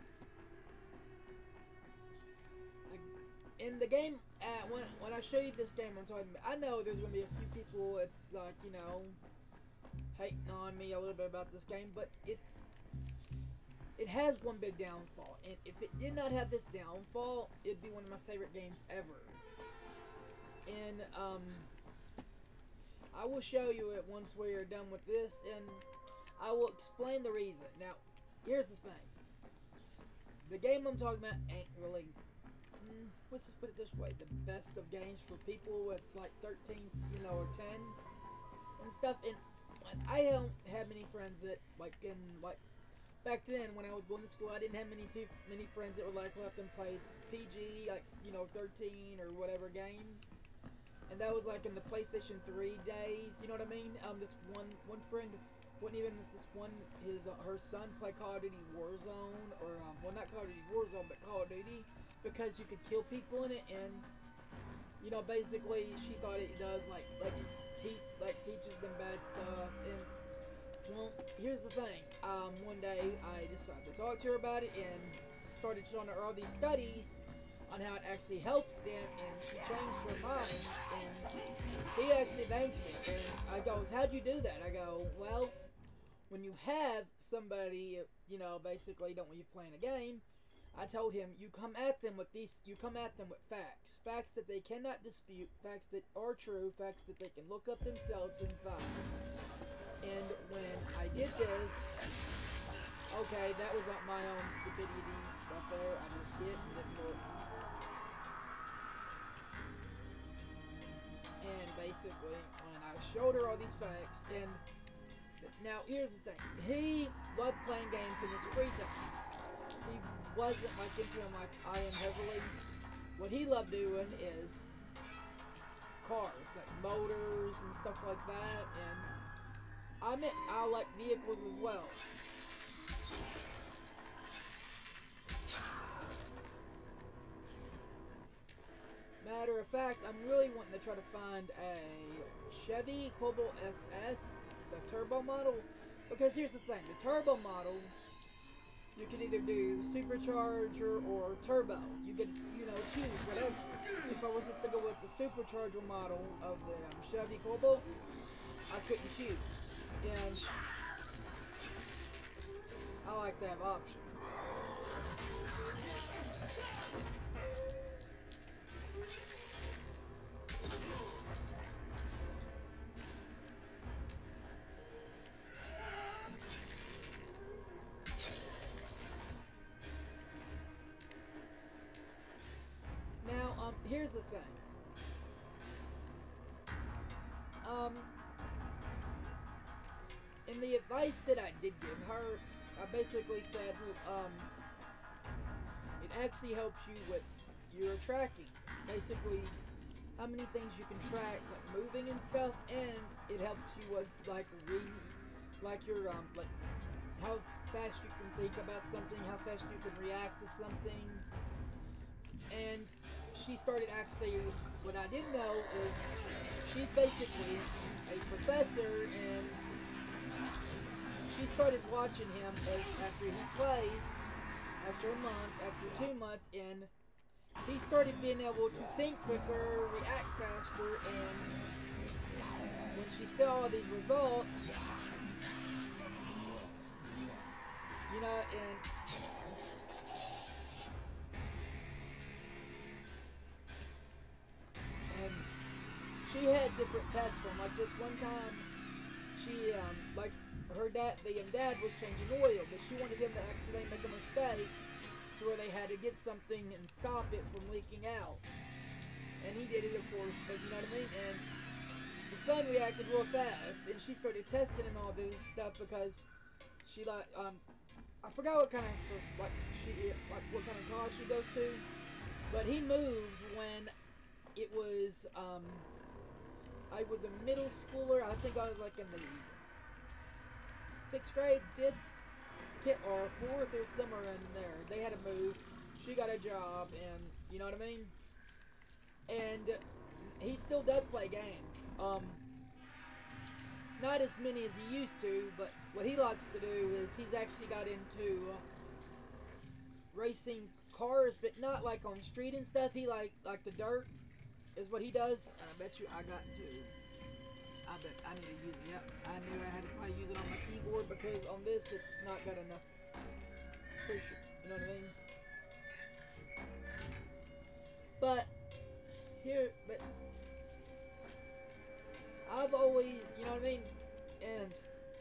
in the game, uh, when when I show you this game I'm talking about, I know there's gonna be a few people it's like, you know, hating on me a little bit about this game, but it it has one big downfall, and if it did not have this downfall, it'd be one of my favorite games ever. And um, I will show you it once we're done with this, and I will explain the reason. Now, here's the thing. The game I'm talking about ain't really, mm, let's just put it this way, the best of games for people. It's like thirteen, you know, or ten and stuff. And I don't have many friends that, like, in, like, back then when I was going to school, I didn't have many too many friends that would, like, let them play P G, like, you know, thirteen or whatever game. And that was, like, in the PlayStation three days, you know what I mean? Um, this one, one friend wouldn't even let this one, his, uh, her son play Call of Duty Warzone, or, um, well, not Call of Duty Warzone, but Call of Duty, because you could kill people in it, and, you know, basically, she thought it does, like, like, it teach, like, teaches them bad stuff, and, well, here's the thing, um, one day, I decided to talk to her about it, and started showing her all these studies on how it actually helps them, and she changed her mind, and he actually thanked me, and I goes, how'd you do that? I go, well, when you have somebody, you know, basically don't want you playing a game, I told him, you come at them with these, you come at them with facts. Facts that they cannot dispute, facts that are true, facts that they can look up themselves and find. And when I did this, okay, that was my own stupidity right there. I just hit and didn't look. And basically, when I showed her all these facts, and Now, here's the thing. He loved playing games in his free time. He wasn't like into them like I am heavily. What he loved doing is cars, like motors and stuff like that. And I meant I like vehicles as well. Matter of fact, I'm really wanting to try to find a Chevy Cobalt S S, the turbo model, because here's the thing, the turbo model, you can either do supercharger or turbo. You can, you know, choose whatever. If I was just to go with the supercharger model of the um, Chevy Cobalt, I couldn't choose. And I like to have options. Now, um, here's the thing. Um, in the advice that I did give her, I basically said, um, it actually helps you with your tracking. Basically, how many things you can track, like moving and stuff, and it helps you with, like, re, like your, um, like, how fast you can think about something, how fast you can react to something. And she started actually, what I didn't know is she's basically a professor, and she started watching him as after he played, after a month, after two months, and he started being able to think quicker, react faster, and when she saw all these results, you know, and and she had different tests from, like this one time, she, um, like, her dad, the um, dad was changing oil, but she wanted him to accidentally make a mistake to where they had to get something and stop it from leaking out. And he did it, of course, but you know what I mean? And the son reacted real fast, and she started testing him all this stuff because she, like, um, I forgot what kind of, like, she, like, what kind of college she goes to, but he moved when it was, um, I was a middle schooler. I think I was, like, in the sixth grade, fifth, or fourth, or somewhere in there. They had to move. She got a job, and you know what I mean? And he still does play games. Um, not as many as he used to, but what he likes to do is he's actually got into uh, racing cars, but not like on street and stuff. He like like the dirt is what he does. And I bet you I got to. I bet I need to use it. Yep, I knew I had to probably use it on my keyboard because on this it's not got enough push. You know what I mean? But here, but I've always, you know what I mean? And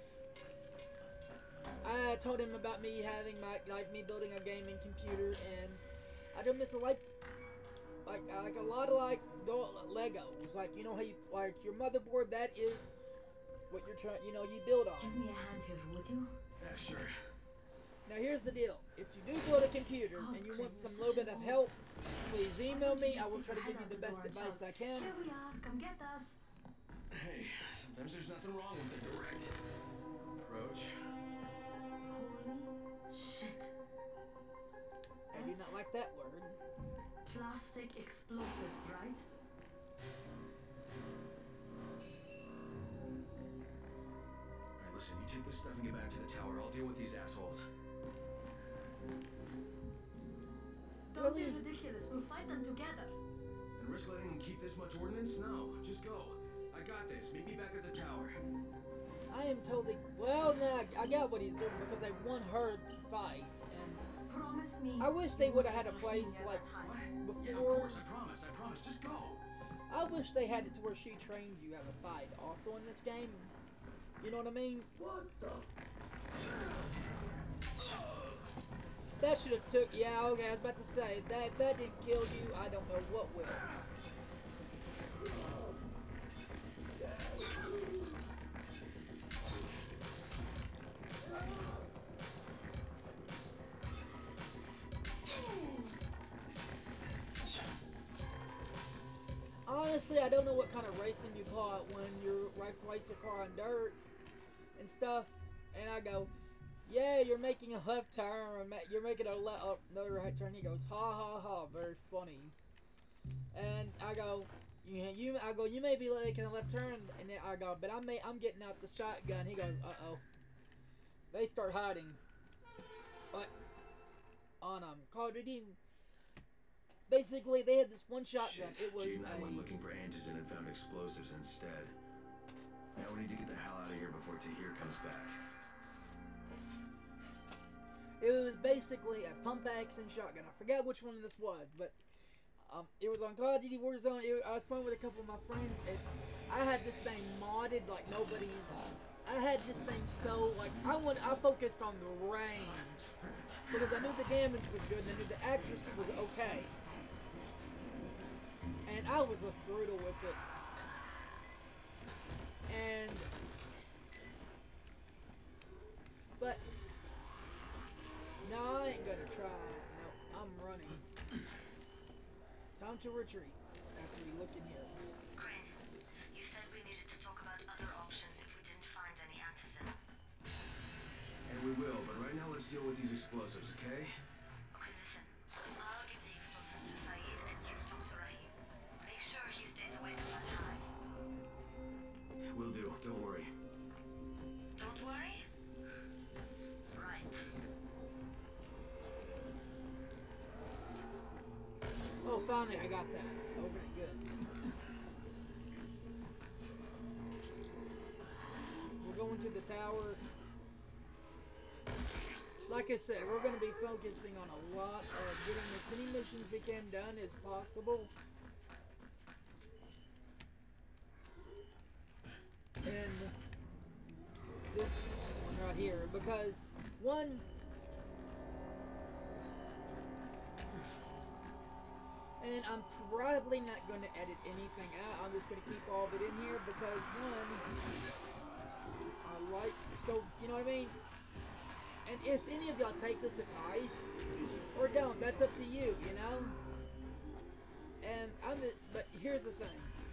I told him about me having my, like me building a gaming computer, and I told him it's a like, like, like a lot of like Legos, like you know how you like your motherboard. That is what you're trying, you know, you build on.
Give me a hand here, would you?
Yeah, sure.
Now here's the deal: if you do build a computer
Oh,
and you
Chris,
want some
you're
little
such
bit
a
of
ball.
help, please
Why
email
don't you
me.
just
I will
stick
try to
your
give
head
you the
out
best
door and
advice
shout,
I can.
Here we are, come get us.
Hey, sometimes there's nothing wrong with the direct approach.
Holy shit.
I do not like that word.
Plastic explosives, right?
Alright, listen, you take this stuff and get back to the tower. I'll deal with these assholes.
Don't be
Really?
ridiculous, we'll fight them together.
And risk letting them keep this much ordnance? No, just go. I got this. Meet me back at the tower.
I am totally well. Nah, I got what he's doing because I want her to fight, and
Promise me.
I wish they
you
would have
won't
had a
let
place
Rahim
like
hide.
What? Yeah, of
before.
course. I promise. I promise. Just go.
I wish they had it to where she trained you how to fight. Also in this game, you know what I mean?
What the?
That should have took. Yeah, okay. I was about to say that if that didn't kill you, I don't know what will. honestly, I don't know what kind of racing you call it when you like race a car on dirt and stuff. And I go, yeah, you're making a left turn, or you're making a le uh, another right turn. He goes, ha ha ha, very funny. And I go, you, you, I go, you may be making a left turn, and then I go, but I may, I'm getting out the shotgun. He goes, uh oh. They start hiding, but on um Call of Duty. Basically, they had this one shotgun.
Shit.
It was
G nine
a.
went looking for Antizin and found explosives instead. Now we need to get the hell out of here before Tahir comes back.
It was basically a pump action shotgun. I forgot which one this was, but um, it was on Call of Duty Warzone. It, I was playing with a couple of my friends, and I had this thing modded like nobody's. I had this thing so like I went. I focused on the range because I knew the damage was good and I knew the accuracy was okay. And I was just brutal with it. And but no, I ain't gonna try. No, I'm running. Time to retreat after we look in here.
Crane, you said we needed to talk about other options if we didn't find any Antizin.
And we will, but right now let's deal with these explosives, okay?
Okay, listen. I'll give the explosive to Saeed and you talk to Rahim. Make sure he stays away from that hive.
Will do, don't worry.
Don't worry? Right.
Oh, finally I got that. Okay, good. We're going to the tower. Like I said, we're going to be focusing on a lot of getting as many missions we can done as possible. And this one right here, because one, and I'm probably not going to edit anything out. I'm just going to keep all of it in here because one, I like, so, you know what I mean? And if any of y'all take this advice, or don't, that's up to you, you know? And I'm the, but here's the thing.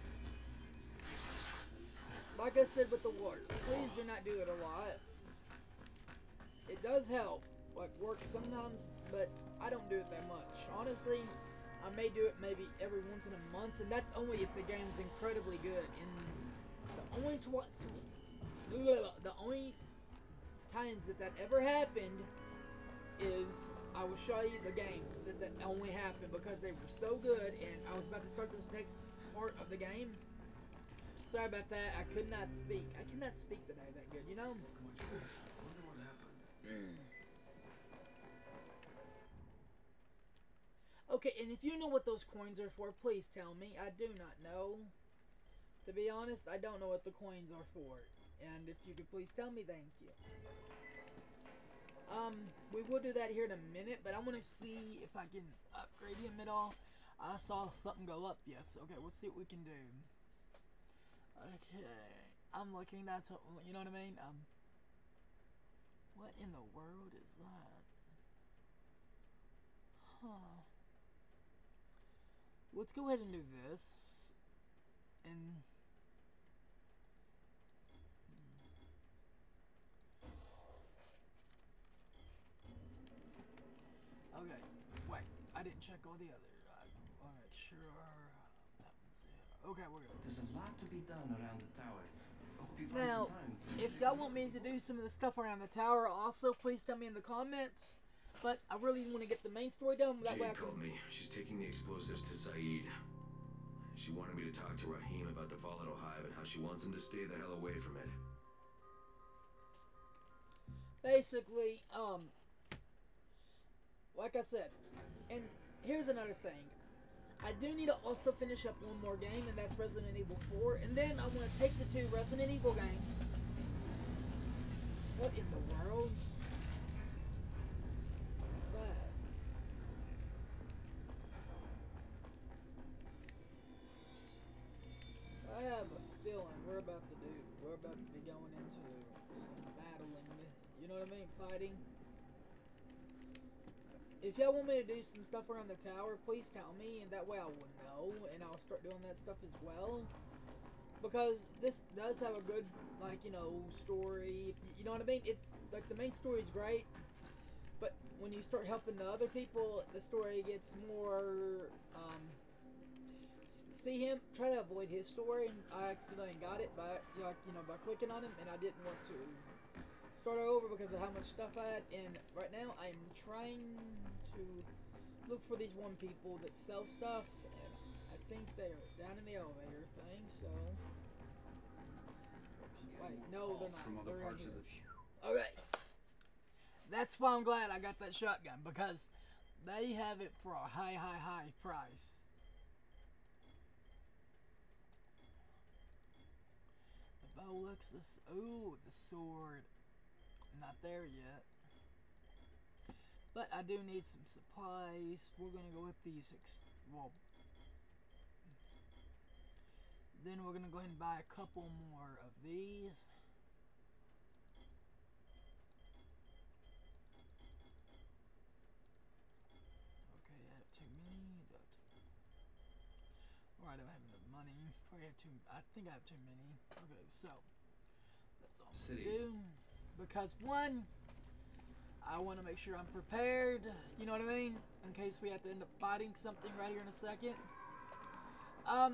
Like I said with the water, please do not do it a lot. It does help, like work sometimes, but I don't do it that much. Honestly, I may do it maybe every once in a month, and that's only if the game's incredibly good. And the only tw the only times that that ever happened is I will show you the games that that only happened because they were so good. And I was about to start this next part of the game. Sorry about that. I could not speak. I cannot speak today that good, you know?
I wonder what happened.
Okay, and if you know what those coins are for, please tell me. I do not know. To be honest, I don't know what the coins are for. And if you could please tell me, thank you. Um, we will do that here in a minute, but I want to see if I can upgrade him at all. I saw something go up, yes. Okay, let's see what we can do. Okay, I'm looking, that's, you know what I mean? Um, what in the world is that? Huh. Let's go ahead and do this. And okay, wait, I didn't check all the other. Uh, Alright, sure. That one's here. Okay, we're good.
There's a lot to be done around the tower. Hope you find
Now,
some time to
if y'all want me to do some of the stuff around the tower, also please tell me in the comments. But I really want to get the main story done. That way I
Jade
can...
called me. She's taking the explosives to Saeed. She wanted me to talk to Rahim about the volatile hive and how she wants him to stay the hell away from it.
Basically, um, like I said, and here's another thing. I do need to also finish up one more game, and that's Resident Evil four. And then I want to take the two Resident Evil games. What in the world? What's that? I have a feeling we're about to do, we're about to be going into some battling, you know what I mean, fighting. if y'all want me to do some stuff around the tower, please tell me, and that way I will know, and I'll start doing that stuff as well. Because this does have a good, like, you know, story. You know what I mean? It like the main story is great, but when you start helping the other people, the story gets more. Um, see him try to avoid his story. I accidentally got it by like you know by clicking on him, and I didn't want to start over because of how much stuff I had. And right now, I'm trying to look for these one people that sell stuff. And I think they're down in the elevator thing. So. Wait, no, they're not.
From other
They're right
parts of
here.
the
Okay. That's why I'm glad I got that shotgun, because they have it for a high, high, high price. The bow looks this. Ooh, the sword. Not there yet. But I do need some supplies. We're gonna go with these. Ex well, then we're gonna go ahead and buy a couple more of these. Okay, I have too many. Or I don't have enough money. Probably have too. I think I have too many. Okay, so that's all I'm gonna do. Because one, I want to make sure I'm prepared. You know what I mean? In case we have to end up fighting something right here in a second. Um.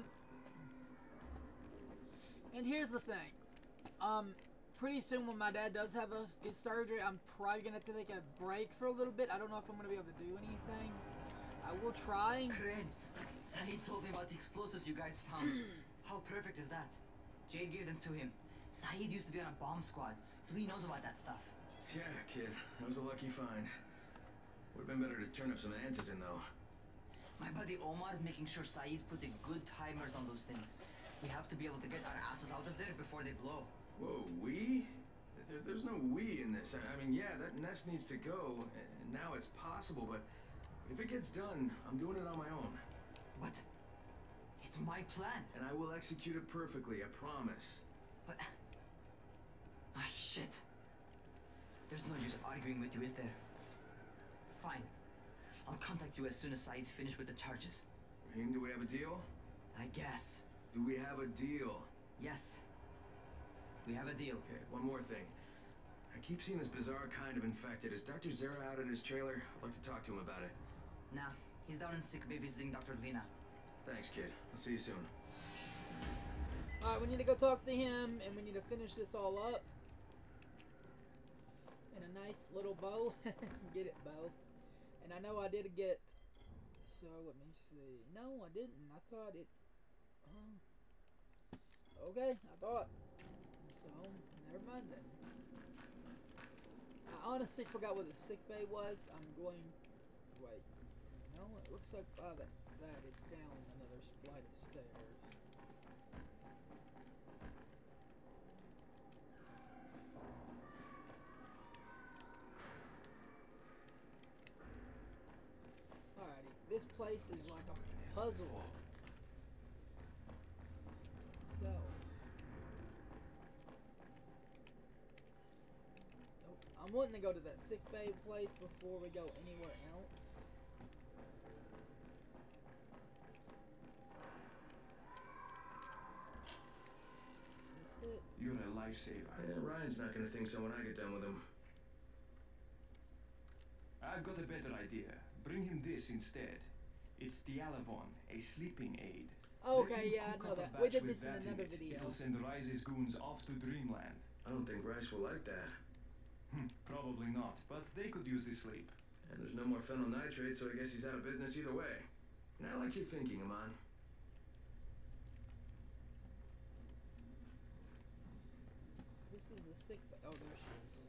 And here's the thing. Um, pretty soon when my dad does have a, his surgery, I'm probably going to have to take a break for a little bit. I don't know if I'm going to be able to do anything. I will try.
Crane, Saeed told me about the explosives you guys found. How perfect is that? Jade gave them to him. Saeed used to be on a bomb squad, so he knows about that stuff.
Yeah, kid. That was a lucky find. Would've been better to turn up some antis in, though.
My buddy Omar is making sure Saeed's putting good timers on those things. We have to be able to get our asses out of there before they blow.
Whoa, we? There, there's no we in this. I, I mean, yeah, that nest needs to go, and now it's possible, but if it gets done, I'm doing it on my own.
What? It's my plan.
And I will execute it perfectly, I promise.
But... Ah, shit. There's no use arguing with you, is there? Fine. I'll contact you as soon as Saeed's finished with the charges.
Raheem, do we have a deal?
I guess.
Do we have a deal?
Yes. We have a deal.
Okay, one more thing. I keep seeing this bizarre kind of infected. Is Doctor Zera out at his trailer? I'd like to talk to him about it.
Nah, he's down in sick bay visiting Doctor Lena.
Thanks, kid. I'll see you soon.
Alright, we need to go talk to him, and we need to finish this all up. In a nice little bow. Get it, bow. And I know I did get... So, let me see. No, I didn't. I thought it... Oh. Okay, I thought. So, never mind then. I honestly forgot what the sick bay was. I'm going... Wait. No, it looks like by that, that it's down another flight of stairs. Alrighty, this place is like a puzzle itself. Nope. I'm wanting to go to that sick bay place before we go anywhere else. Is this it?
You're a lifesaver.
Yeah, Ryan's not gonna think so when I get done with him.
I've got a better idea. Bring him this instead. It's the Alavon, a sleeping aid.
Oh,
Let
okay,
him
yeah, I
cook
know
up a
that. We
batch
did
with
this in
that
another
it.
video.
It'll send Rise's goons off to Dreamland.
I don't think Rice will like that.
Hmm, probably not, but they could use the sleep.
And there's no more phenyl nitrate, so I guess he's out of business either way. And I like your thinking, Aman.
This is the sick bay. Oh, there she is.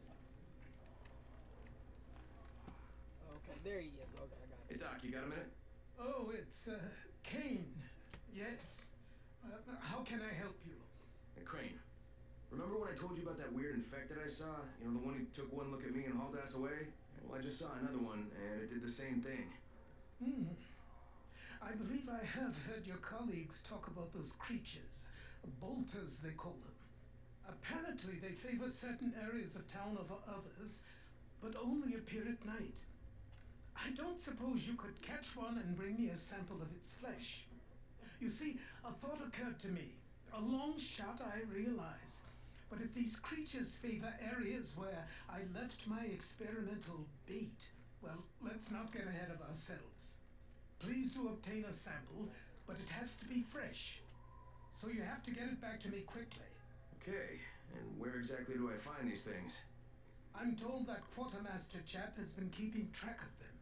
Okay, there he is. Okay, I got
Hey,
it.
Doc, you got a minute?
Oh, it's, uh, Kane. Yes. Uh, how can I help you?
Hey, Crane. Remember when I told you about that weird infected I saw? You know, the one who took one look at me and hauled ass away? Well, I just saw another one, and it did the same thing.
Hmm. I believe I have heard your colleagues talk about those creatures. Bolters, they call them. Apparently, they favor certain areas of town over others, but only appear at night. I don't suppose you could catch one and bring me a sample of its flesh. You see, a thought occurred to me. A long shot, I realize. But if these creatures favor areas where I left my experimental bait, well, let's not get ahead of ourselves. Please do obtain a sample, but it has to be fresh. So you have to get it back to me quickly.
Okay, and where exactly do I find these things?
I'm told that Quartermaster chap has been keeping track of them.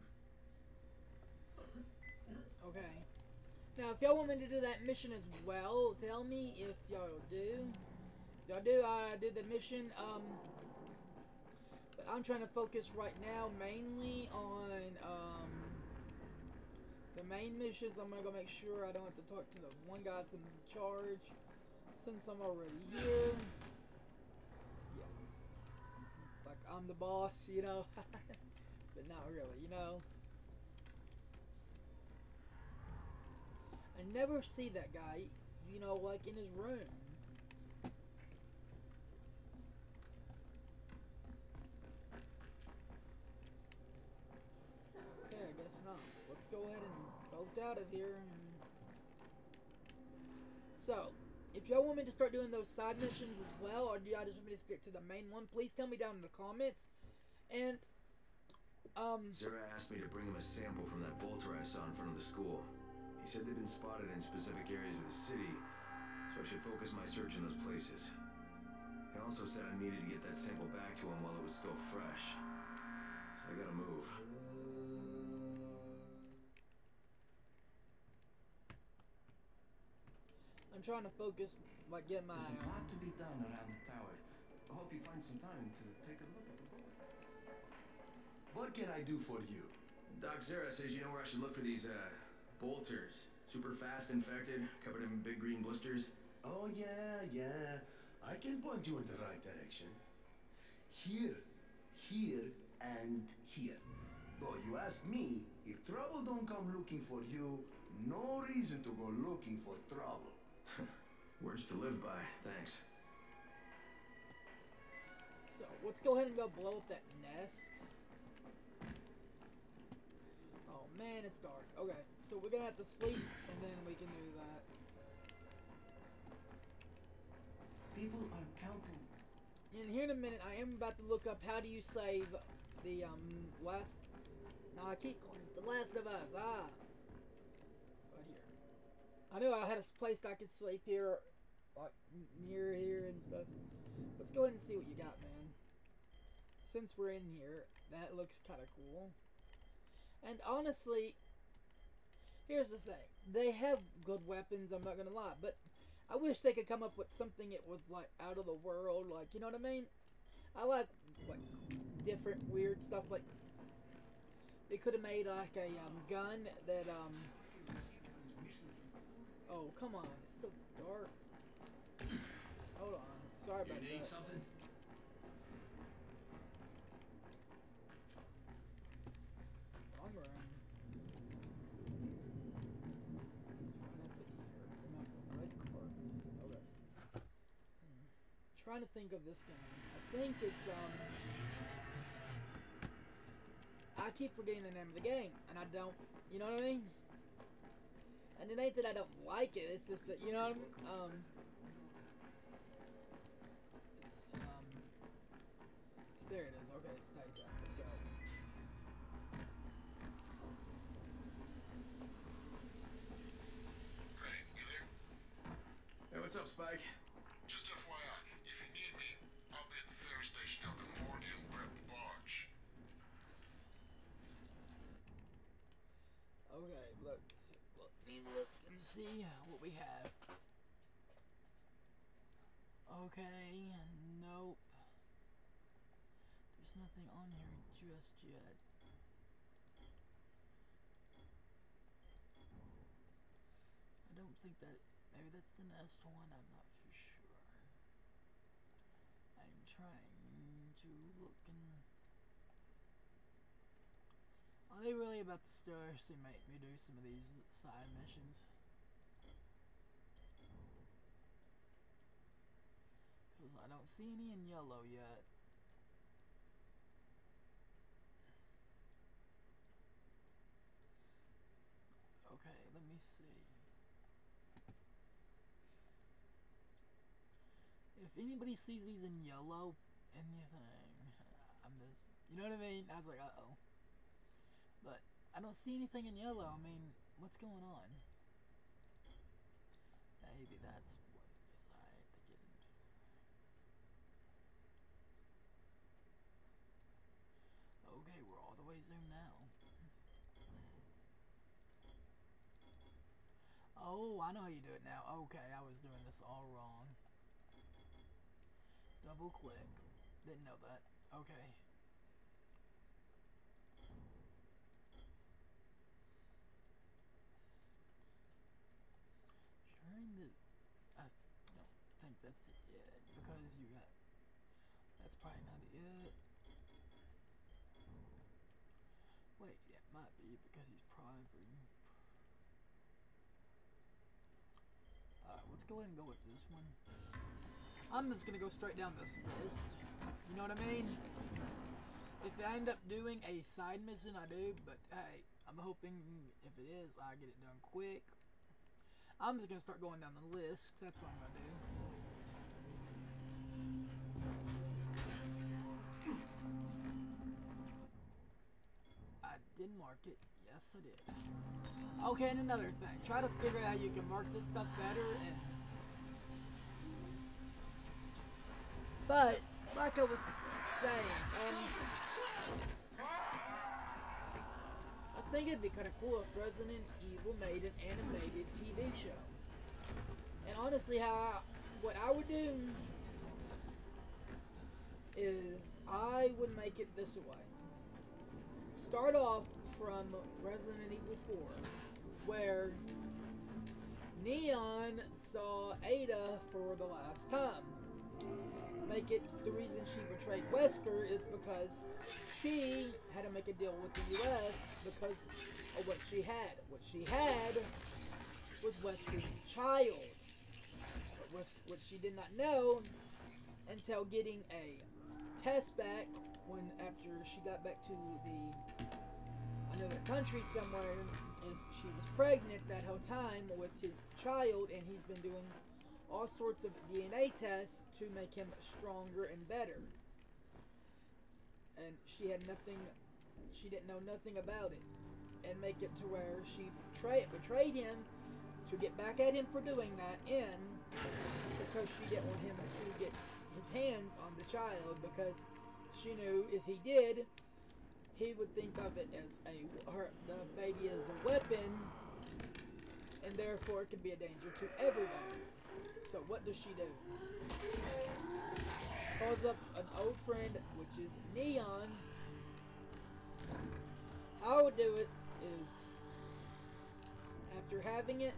Okay. Now, if y'all want me to do that mission as well, tell me if y'all do. If y'all do, I do the mission. Um, but I'm trying to focus right now mainly on um, the main missions. I'm gonna go make sure I don't have to talk to the one guy that's in charge, since I'm already here. Yeah, like I'm the boss, you know, but not really, you know. I never see that guy, you know, like in his room. Okay, I guess not. Let's go ahead and bolt out of here. So, if y'all want me to start doing those side missions as well, or do y'all just want me to stick to the main one, please tell me down in the comments. And, um...
Zere asked me to bring him a sample from that bolter I saw in front of the school. He said they've been spotted in specific areas of the city, so I should focus my search in those places. He also said I needed to get that sample back to him while it was still fresh. So I gotta move.
I'm trying to focus, like, get my...
There's a lot to be done around the tower. I hope you find some time to take a look at the book.
What can I do for you?
Doc Zere says you know where I should look for these, uh, bolters. Super fast infected, covered in big green blisters.
Oh, yeah, yeah. I can point you in the right direction. Here, here, and here. Though you ask me, if trouble don't come looking for you, no reason to go looking for trouble.
Words to live by, thanks.
So, let's go ahead and go blow up that nest. Oh man, it's dark. Okay, so we're gonna have to sleep, and then we can do that.
People are counting.
And here in a minute, I am about to look up how do you save the, um, last... No, I keep calling it The Last of Us. Ah! Right here. I knew I had a place I could sleep here, like, near here and stuff. Let's go ahead and see what you got, man. Since we're in here, that looks kind of cool. And honestly, here's the thing. They have good weapons, I'm not gonna lie, but I wish they could come up with something that was, like, out of the world, like, you know what I mean? I like, like, different weird stuff, like, they could have made, like, a, um, gun that, um, oh, come on, it's still dark. Hold on, sorry about
You need
that.
something?
Wrong room. It's right up in here. Remember, red carpet. Okay. Hmm. Trying to think of this game. I think it's, um... I keep forgetting the name of the game, and I don't, you know what I mean? And it ain't that I don't like it, it's just that, you know what I mean? Um... It's, um... It's, there it is. Okay, it's nighttime. Let's go.
Hey, what's up, Spike?
Just F Y I, if you need me, I'll be at the ferry station helping Morty and prep the barge.
Okay, let's let me look and see what we have. Okay, nope. There's nothing on here just yet. I don't think that, maybe that's the nest one, I'm not for sure. I'm trying to look and... Are they really about to seriously make me do some of these side missions? Because I don't see any in yellow yet. see. If anybody sees these in yellow, anything, I'm just, you know what I mean? I was like, uh-oh. But I don't see anything in yellow. I mean, what's going on? Maybe that's what it is I have to get into. Okay, we're all the way zoomed now. Oh, I know how you do it now. Okay, I was doing this all wrong. Double click. Didn't know that. Okay. Trying to... I don't think that's it yet, because you got... That's probably not it. Wait, yeah, it might be, because he's private. Alright, let's go ahead and go with this one. I'm just gonna go straight down this list. You know what I mean? If I end up doing a side mission, I do, but hey, I'm hoping if it is, I get it done quick. I'm just gonna start going down the list. That's what I'm gonna do. I did mark it. Yes, I did. Okay, and another thing. Try to figure out how you can mark this stuff better. And but, like I was saying, um, I think it'd be kind of cool if Resident Evil made an animated T V show. And honestly, how what I would do is I would make it this way. Start off from Resident Evil four, where Neon saw Ada for the last time. Make it the reason she betrayed Wesker is because she had to make a deal with the U S because of what she had. What she had was Wesker's child. But Wesker, what she did not know until getting a test back when after she got back to the another country somewhere is she was pregnant that whole time with his child, and he's been doing all sorts of D N A tests to make him stronger and better. And she had nothing, she didn't know nothing about it. And make it to where she betrayed, betrayed him to get back at him for doing that, and because she didn't want him to get his hands on the child, because she knew if he did, he would think of it as a, her, the baby as a weapon, and therefore it could be a danger to everybody. So what does she do? Calls up an old friend, which is Neon. How I would do it is, after having it,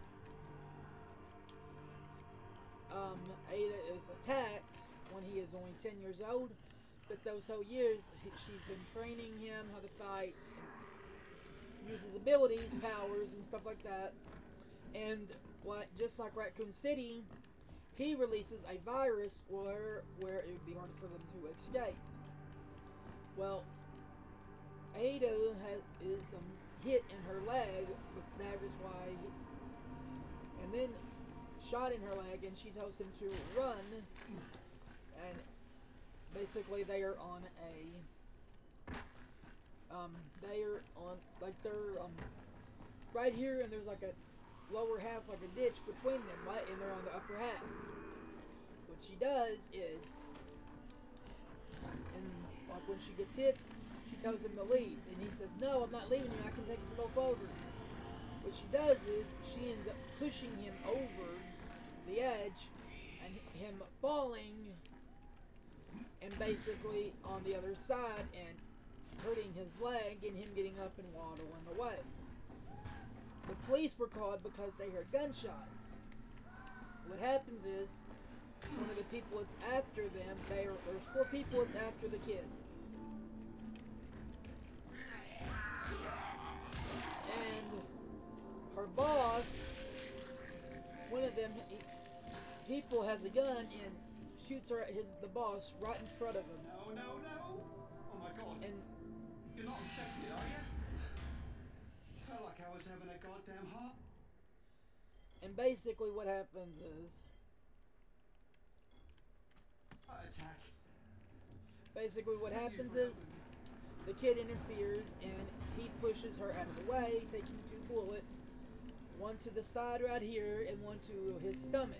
um, Ada is attacked when he is only ten years old. But those whole years, he, she's been training him how to fight, and use his abilities, powers, and stuff like that. And what, just like Raccoon City, he releases a virus where where it would be hard for them to escape. Well, Ada has is um, hit in her leg, but that is why. He, and then shot in her leg, and she tells him to run. And basically, they are on a. Um, they are on like they're um right here, and there's like a lower half, like a ditch between them, right? And they're on the upper half. What she does is, and like when she gets hit, she tells him to leave, and he says, "No, I'm not leaving you. I can take us both over." What she does is she ends up pushing him over the edge, and him falling, and basically on the other side, and hurting his leg, and him getting up and waddling away. The police were called because they heard gunshots. What happens is, one of the people that's after them, they are, there's four people that's after the kid. And her boss, one of them he, people has a gun and shoots her at his the boss right in front of him.
No, no, no! Oh my god.
And
you're not infected, are you? Felt like I was having a goddamn heart.
And basically what happens is...
Attack.
Basically what happens is the kid interferes and he pushes her out of the way, taking two bullets. One to the side right here and one to his stomach.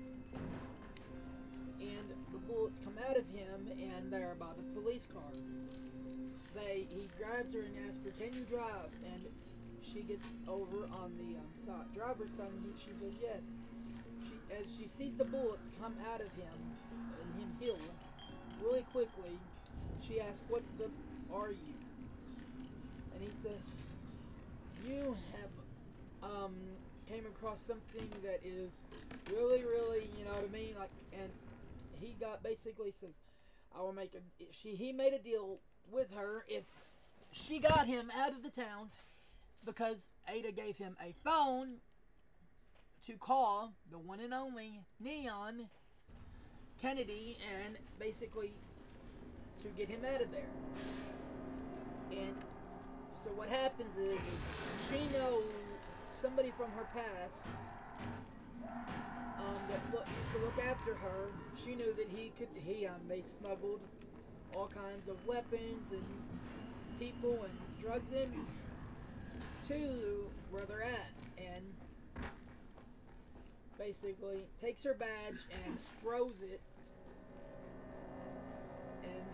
And the bullets come out of him and they're by the police car. They He grabs her and asks her, "Can you drive?" And she gets over on the um, side, driver's side and he, she says yes. She, as she sees the bullets come out of him and him heal really quickly, she asks, "What the are you?" And he says, "You have um came across something that is really, really, you know what I mean?" Like, and he got basically says, "I will make a." She he made a deal with her if she got him out of the town, because Ada gave him a phone to call the one and only Neon Kennedy, and basically to get him out of there. And so what happens is, is she knows somebody from her past um, that look, used to look after her. She knew that he could, he, um, they smuggled all kinds of weapons and people and drugs in to where they're at. And basically takes her badge and throws it. And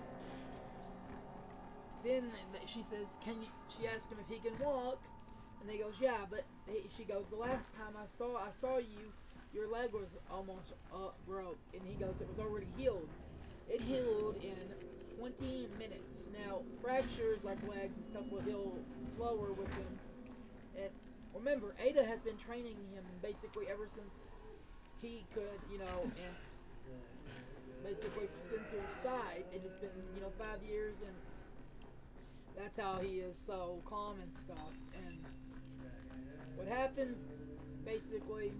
then she says, "Can you?" She asks him if he can walk, and he goes, "Yeah." But he, she goes, "The last time I saw I saw you, your leg was almost uh, broke," and he goes, "It was already healed. It healed in twenty minutes. Now fractures like legs and stuff will heal slower with him." And remember, Ada has been training him basically ever since he could, you know, and basically since he was five, and it's been, you know, five years, and that's how he is so calm and stuff. And what happens, basically,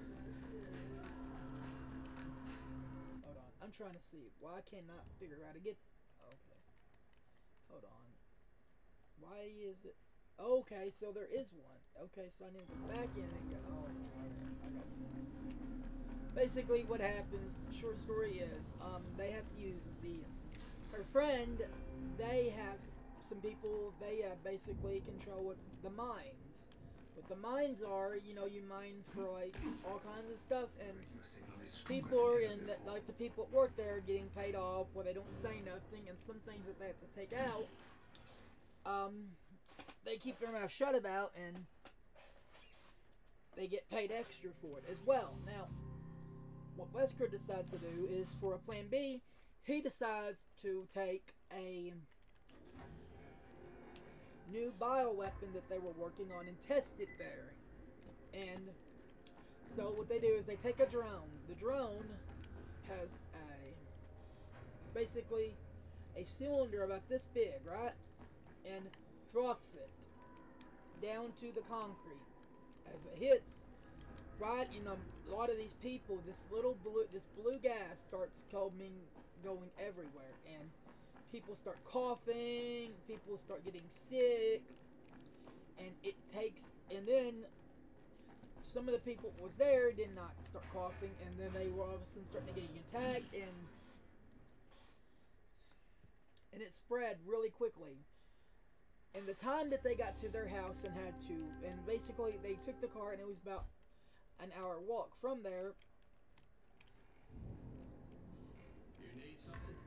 hold on, I'm trying to see why I cannot figure out how to get, okay, hold on, why is it, okay, so there is one, okay, so I need to go back in and go, oh, okay, I got you. Basically what happens, short story is, um, they have to use the, her friend, they have some people, they uh, basically control what the mines. What the mines are, you know, you mine for like all kinds of stuff, and people are in, the, like the people at work there are getting paid off where they don't say nothing, and some things that they have to take out, um, they keep their mouth shut about, and they get paid extra for it as well. Now, what Wesker decides to do is, for a plan B, he decides to take a new bioweapon that they were working on and test it there. And so what they do is they take a drone. The drone has a basically a cylinder about this big, right? And drops it down to the concrete. As it hits right in a lot of these people, this little blue this blue gas starts coming going everywhere, and people start coughing, people start getting sick, and it takes, and then some of the people that was there did not start coughing, and then they were all of a sudden starting to getting attacked, and and it spread really quickly. And the time that they got to their house and had to, and basically they took the car, and it was about an hour walk from there.
You need something?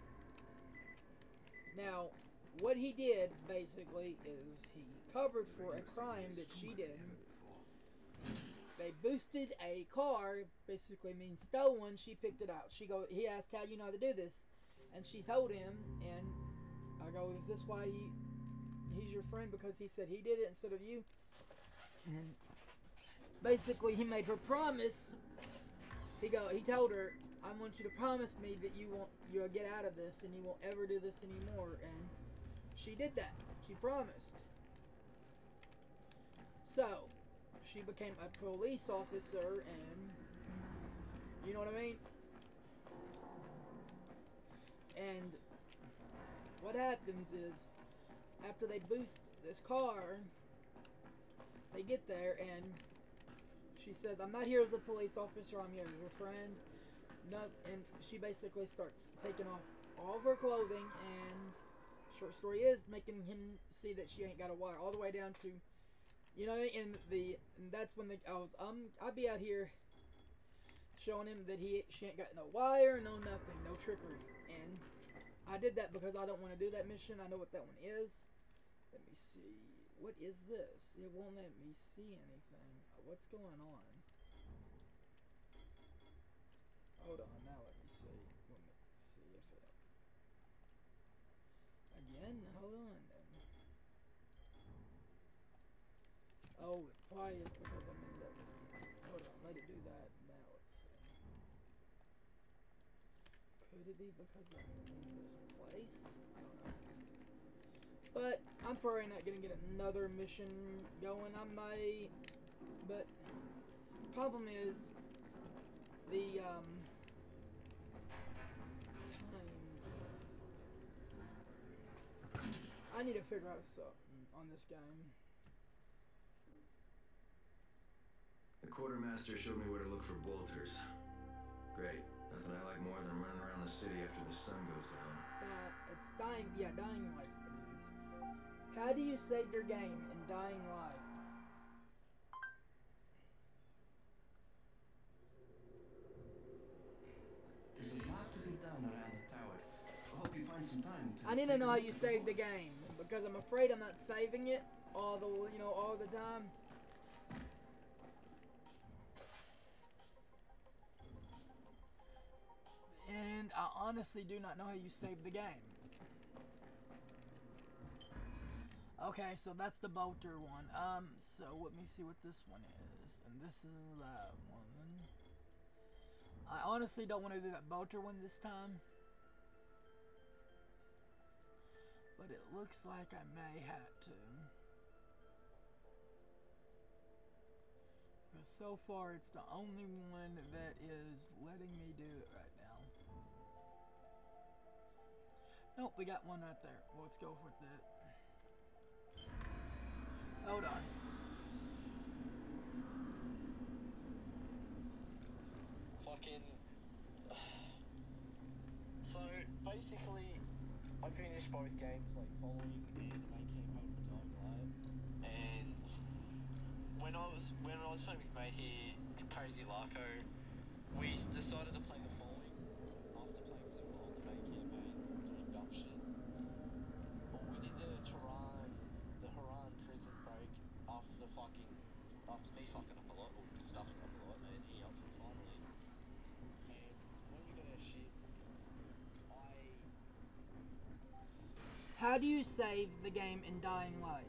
Now, what he did, basically, is he covered for a crime that she did. They boosted a car, basically means stolen. She picked it out. She go. He asked, "How do you know how to do this?" And she told him, and I go, "Is this why he, he's your friend? Because he said he did it instead of you?" And basically, he made her promise. He go. He told her, "I want you to promise me that you won't, you'll get out of this, and you won't ever do this anymore." And she did that. She promised. So, she became a police officer, and you know what I mean? And what happens is, after they boost this car, they get there, and she says, I'm not here as a police officer, I'm here as your friend. No, and she basically starts taking off all of her clothing, and short story is making him see that she ain't got a wire, all the way down to, you know what I mean? And the and that's when the I was um I'd be out here showing him that he she ain't got no wire, no nothing, no trickery, and I did that because I don't want to do that mission. I know what that one is. Let me see. What is this? It won't let me see anything. What's going on? Hold on, now let me see. Let me see if it... Again? Hold on then. Oh, it probably is because I'm in the... Hold on, let it do that. Now let's see. Could it be because I'm in this place? I don't know. But I'm probably not gonna get another mission going. I might, but problem is the um, time. I need to figure out something on this game.
The quartermaster showed me where to look for bolters. Great. Nothing I like more than running around the city after the sun goes down.
Uh, it's dying. Yeah, dying light. How do you save your game in Dying Light?
There's a lot to be done around the tower. I hope you find some time to...
I need to know how you save the game, because I'm afraid I'm not saving it all the, you know, all the time. And I honestly do not know how you save the game. Okay, so that's the bolter one. Um, so let me see what this one is. And this is that one. I honestly don't want to do that bolter one this time. But it looks like I may have to. Because so far it's the only one that is letting me do it right now. Nope, we got one right there. Well, let's go with it. Hold on.
Fucking... So, basically, I finished both games, like, following the main campaign for Dying Light, and when I was when I was playing with mate here, Crazy Larko, we decided to play the following after playing some on the main campaign, doing dumb shit. Well, we did the Tehran, the Haran prison break after the fucking, after me fucking up a lot, or stuffing up a lot, and he helped me finally. And when you got a shit, I...
How do you save the game in Dying Light?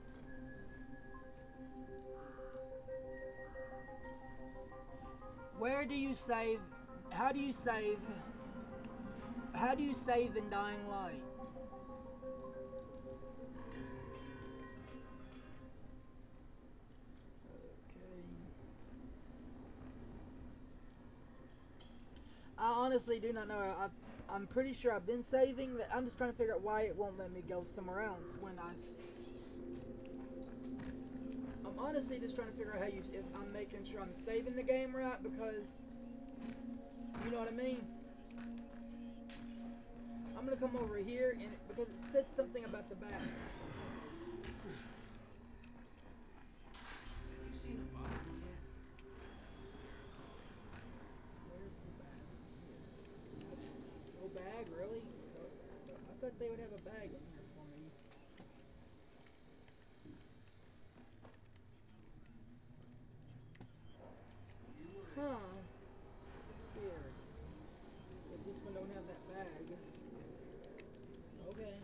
Where do you save? How do you save? How do you save in Dying Light? Okay. I honestly do not know. I, I'm pretty sure I've been saving, but I'm just trying to figure out why it won't let me go somewhere else when I... I'm honestly just trying to figure out how you... If I'm making sure I'm saving the game right, because... You know what I mean? I'm gonna come over here, and because it said something about the back. Where's the bag? No bag, really? No, no, I thought they would have a bag in here for me. Huh. That's weird. But this one don't have that bag. Okay.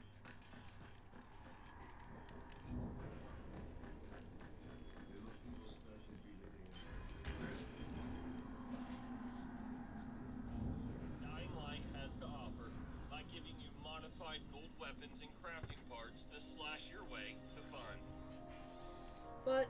Dying Light has to offer by giving you modified gold weapons and crafting parts to slash your way to fun.
But,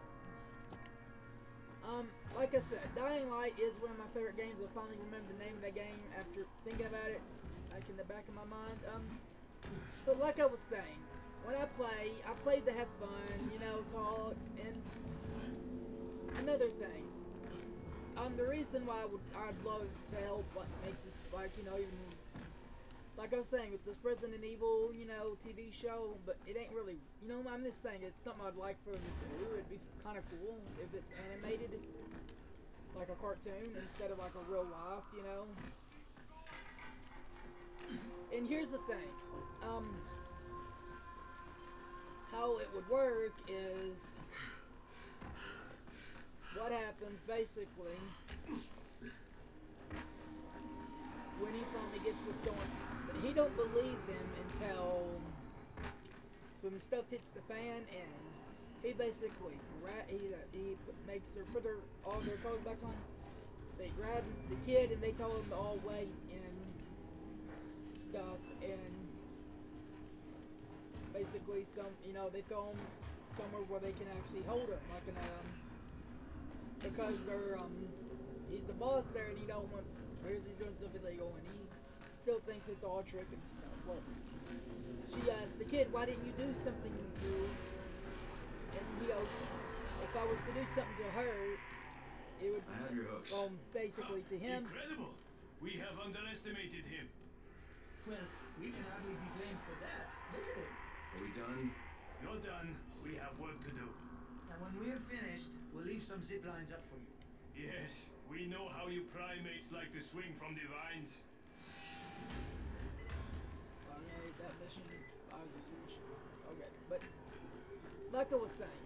um, like I said, Dying Light is one of my favorite games. I finally remember the name of that game after thinking about it, like in the back of my mind. Um, but like I was saying, when I play, I play to have fun, you know, talk, and another thing. Um, the reason why I would, I'd love to help, like, make this, like, you know, even, like I was saying, with this Resident Evil, you know, T V show, but it ain't really, you know, I'm just saying, it's something I'd like for them to do. It'd be kind of cool if it's animated, like a cartoon, instead of, like, a real life, you know. And here's the thing, um, how it would work is, what happens basically when he finally gets what's going on. He don't believe them until some stuff hits the fan, and he basically gra he he makes her put her all their clothes back on. They grab the kid and they tell him to all wait and stuff, and basically some you know they throw him somewhere where they can actually hold him, like in a um, because they're um he's the boss there, and he don't want where's he's doing stuff illegal, and he still thinks it's all trick and stuff. Well, she asked the kid, why didn't you do something, you? And he goes, if I was to do something to her, it would
I have your hooks.
um basically to him.
Incredible! We have underestimated him.
Well, we can hardly be blamed for that. Look at him.
Are we done?
You're done. We have work to do.
And when we're finished, we'll leave some zip lines up for you.
Yes, we know how you primates like to swing from the vines.
Okay, that mission, I was just finishing. Okay, but like I was saying,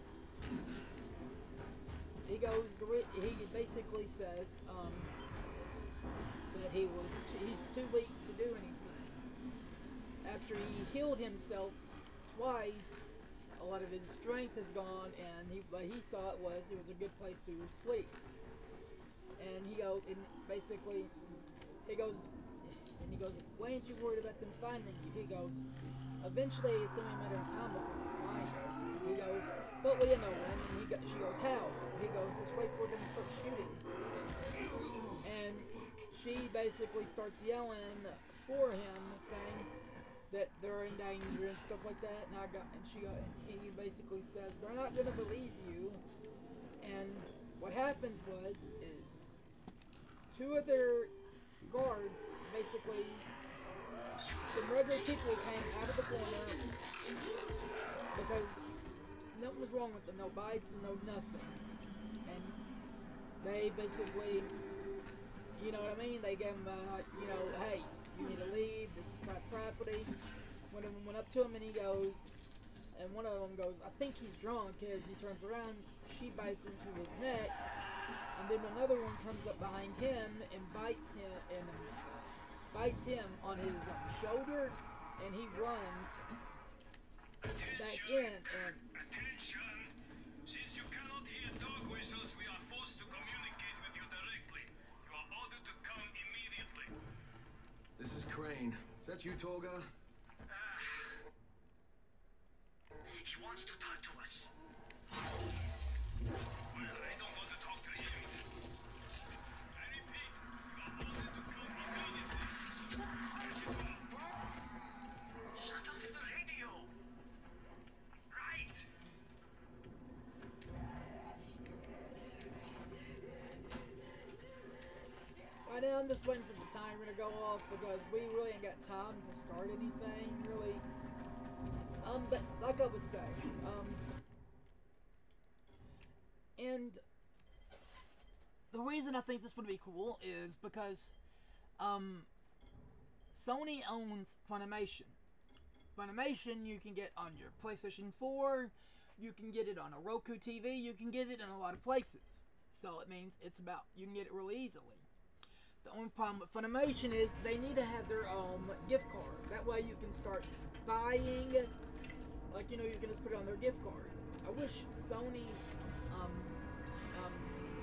he goes, he basically says um, that he was, too, he's too weak to do anything. After he healed himself twice, a lot of his strength has gone, and he, what he saw it was, it was a good place to sleep. And he goes, and basically, he goes, and he goes, why ain't you worried about them finding you? He goes, eventually it's only a matter of time before they find us. He goes, but we don't know when. And he go, she goes, how? He goes, just wait for them to start shooting. And she basically starts yelling for him, saying that they're in danger and stuff like that. And I got, and she got, and he basically says they're not gonna believe you. And what happens was is two of their guards, basically, some regular people came out of the corner because nothing was wrong with them, no bites and no nothing. And they basically, you know what I mean? They gave him, uh, you know, hey, you need to leave, this is private property. One of them went up to him and he goes, and one of them goes, I think he's drunk, because he turns around, she bites into his neck, and then another one comes up behind him and bites him, and bites him on his um, shoulder, and he runs back in, and
Attention! Since you cannot hear dog whistles, we are forced to communicate with you directly. You are ordered to come immediately.
This is Crane. Is that you, Tolga?
He wants to talk to us. Well, I don't want to talk to him. I repeat, you are ordered to come immediately. Shut off the radio! Right!
right now I'm just waiting for the timer to go off because we really ain't got time to start anything, really. Um, but like I was saying, um, and the reason I think this would be cool is because, um, Sony owns Funimation. Funimation you can get on your PlayStation four, you can get it on a Roku T V, you can get it in a lot of places. So it means it's about, you can get it really easily. The only problem with Funimation is they need to have their own gift card. That way you can start buying, like, you know, you can just put it on their gift card. I wish Sony, um, um,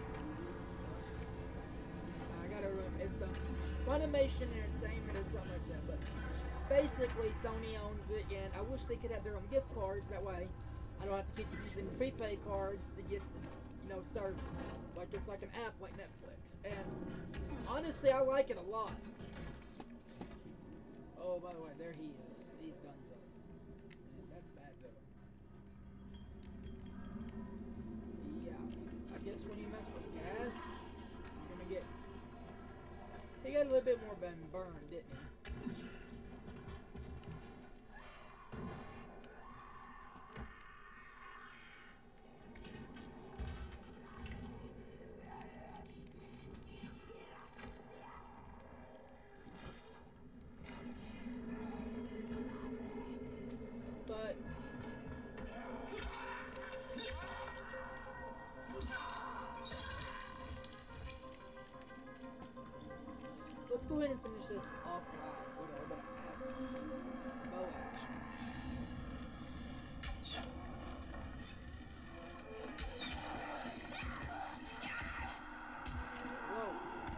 I gotta remember, it's um, Funimation Entertainment or something like that, but basically Sony owns it, and I wish they could have their own gift cards. That way I don't have to keep using prepaid cards to get the, you know, service. Like, it's like an app like Netflix, and honestly I like it a lot. Oh, by the way, there he is. He's done so. Man, that's bad so. Yeah, I guess notice when you mess with gas, you're gonna get. He got a little bit more than burned, didn't he? But let's go ahead and finish this off right with a little bit of bow action. Whoa.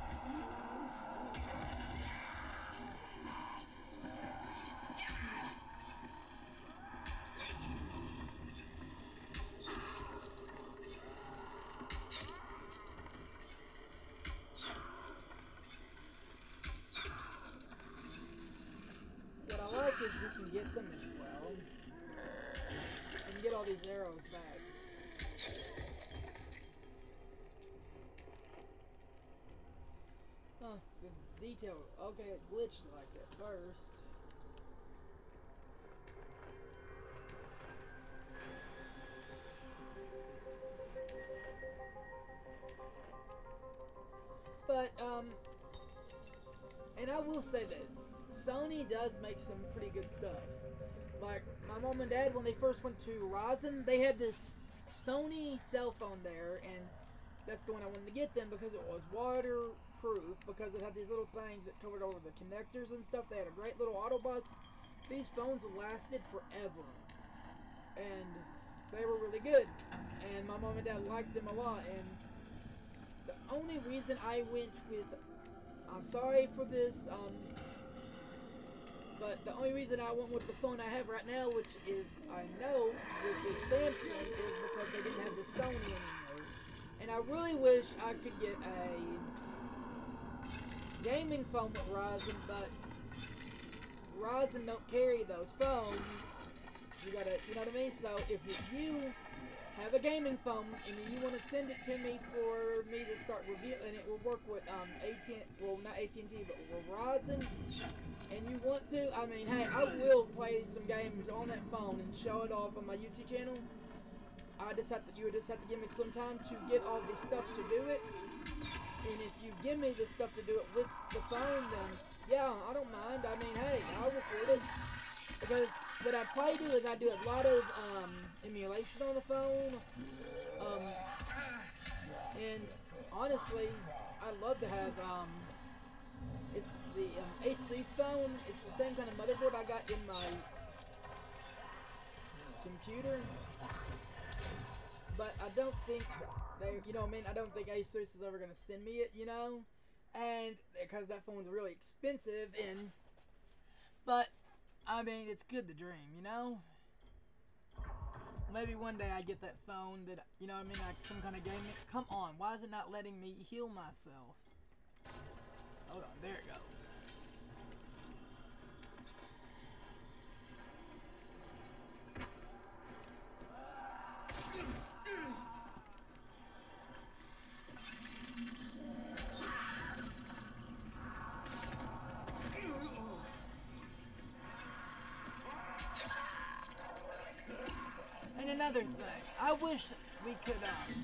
What I like is we can get them as well. We can get all these arrows back. Huh, the detail. Okay, it glitched like that first. But, um, and I will say this, Sony does make some pretty good stuff. Like, my mom and dad, when they first went to Horizon, they had this Sony cell phone there, and that's the one I wanted to get them because it was waterproof, because it had these little things that covered over the connectors and stuff. They had a great little auto box. These phones lasted forever, and they were really good, and my mom and dad liked them a lot. And the only reason I went with, I'm sorry for this, um, but the only reason I went with the phone I have right now, which is, I know, which is Samsung, is because they didn't have the Sony anymore. And I really wish I could get a gaming phone with Verizon, but Verizon don't carry those phones. You gotta, you know what I mean? So if you have a gaming phone and you want to send it to me for me to start reviewing, and it will work with um A T and T, well not A T and T, but Verizon, and you want to, I mean, hey, I will play some games on that phone and show it off on my YouTube channel. I just have to, you would just have to give me some time to get all the stuff to do it. And if you give me the stuff to do it with the phone, then yeah, I don't mind. I mean, hey, I'll record it. Because what I play do is I do a lot of um, emulation on the phone. Um, and honestly, I'd love to have, um, it's the um, Asus phone. It's the same kind of motherboard I got in my computer. But I don't think they, you know what I mean? I don't think Asus is ever going to send me it, you know? And because that phone's really expensive, and, but, I mean, it's good to dream, you know? Maybe one day I get that phone that, you know what I mean, like some kind of gaming. Come on, why is it not letting me heal myself? Hold on, there it goes. And another thing, I wish we could, um,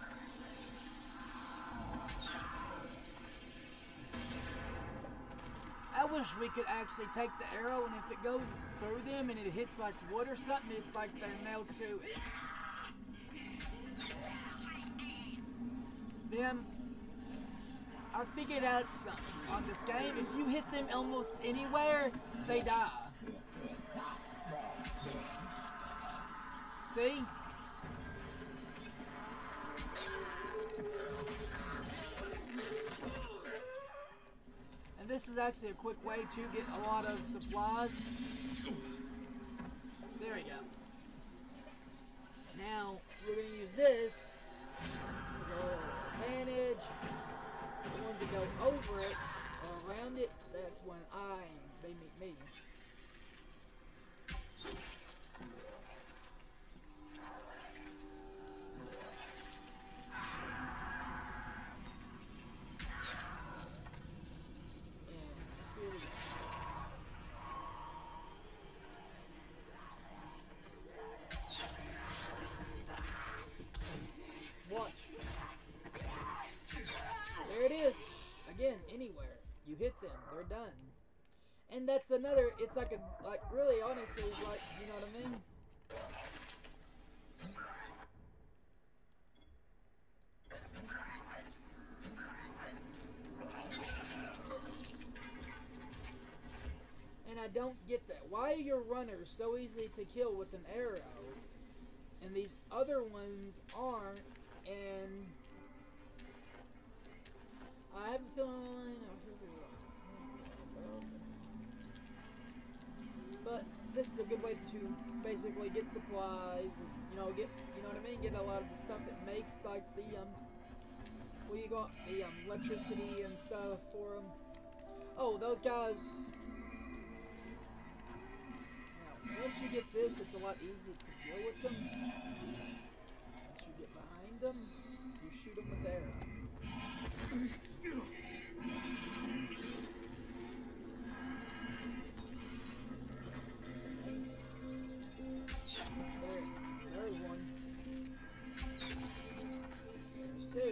I wish we could actually take the arrow, and if it goes through them and it hits like wood or something, it's like they're nailed to it. Them, I figured out something on this game. If you hit them almost anywhere, they die. See? And this is actually a quick way to get a lot of supplies. There we go. Now, we're going to use this with a little advantage. The ones that go over it or around it, that's when I, they meet me. hit them, they're done. And that's another, it's like a, like, really, honestly, it's like, you know what I mean? And I don't get that. Why are your runners so easy to kill with an arrow, and these other ones aren't? And I have a feeling, but this is a good way to basically get supplies, and you know, get, you know what I mean, get a lot of the stuff that makes like the um, what do you got, the um, electricity and stuff for them. Oh, those guys. Now, once you get this, it's a lot easier to deal with them. Once you get behind them, you shoot them with arrow. There, there's one. There's two.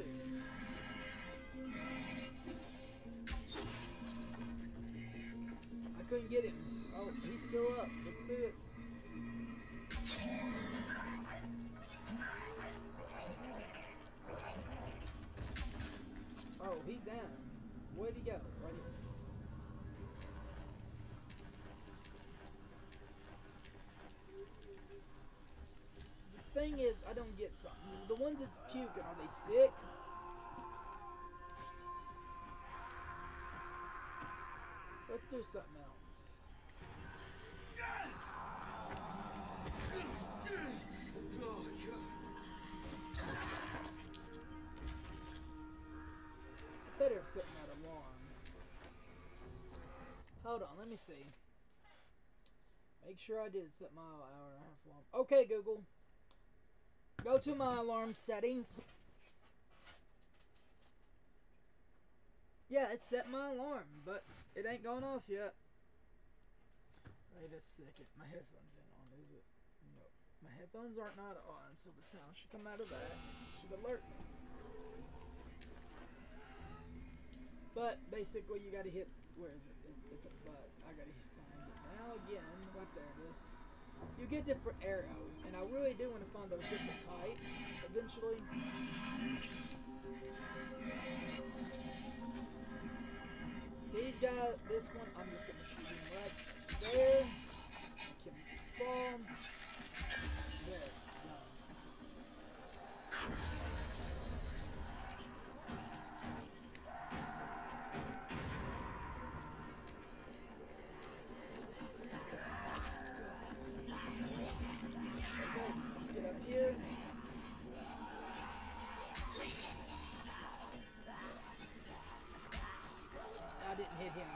I couldn't get him. Oh, he's still up. Let's see it. Oh, he's down. Where'd he go? Right here. The thing is, I don't get something. The ones that's puking, are they sick? Let's do something else. Better have set that alarm. Hold on, let me see. Make sure I did set my hour and a half alarm. Okay, Google. Go to my alarm settings. Yeah, it set my alarm, but it ain't gone off yet. Wait a second. My headphones ain't on, is it? No. My headphones are not on, so the sound should come out of that. It should alert me. But basically, you gotta hit. Where is it? It's a butt. I gotta find it now again. Right there it is. You get different arrows, and I really do want to find those different types eventually. These guys, this one, I'm just gonna shoot him right there. Kill him fall. There, done. Okay, let's get up here. I didn't hit him.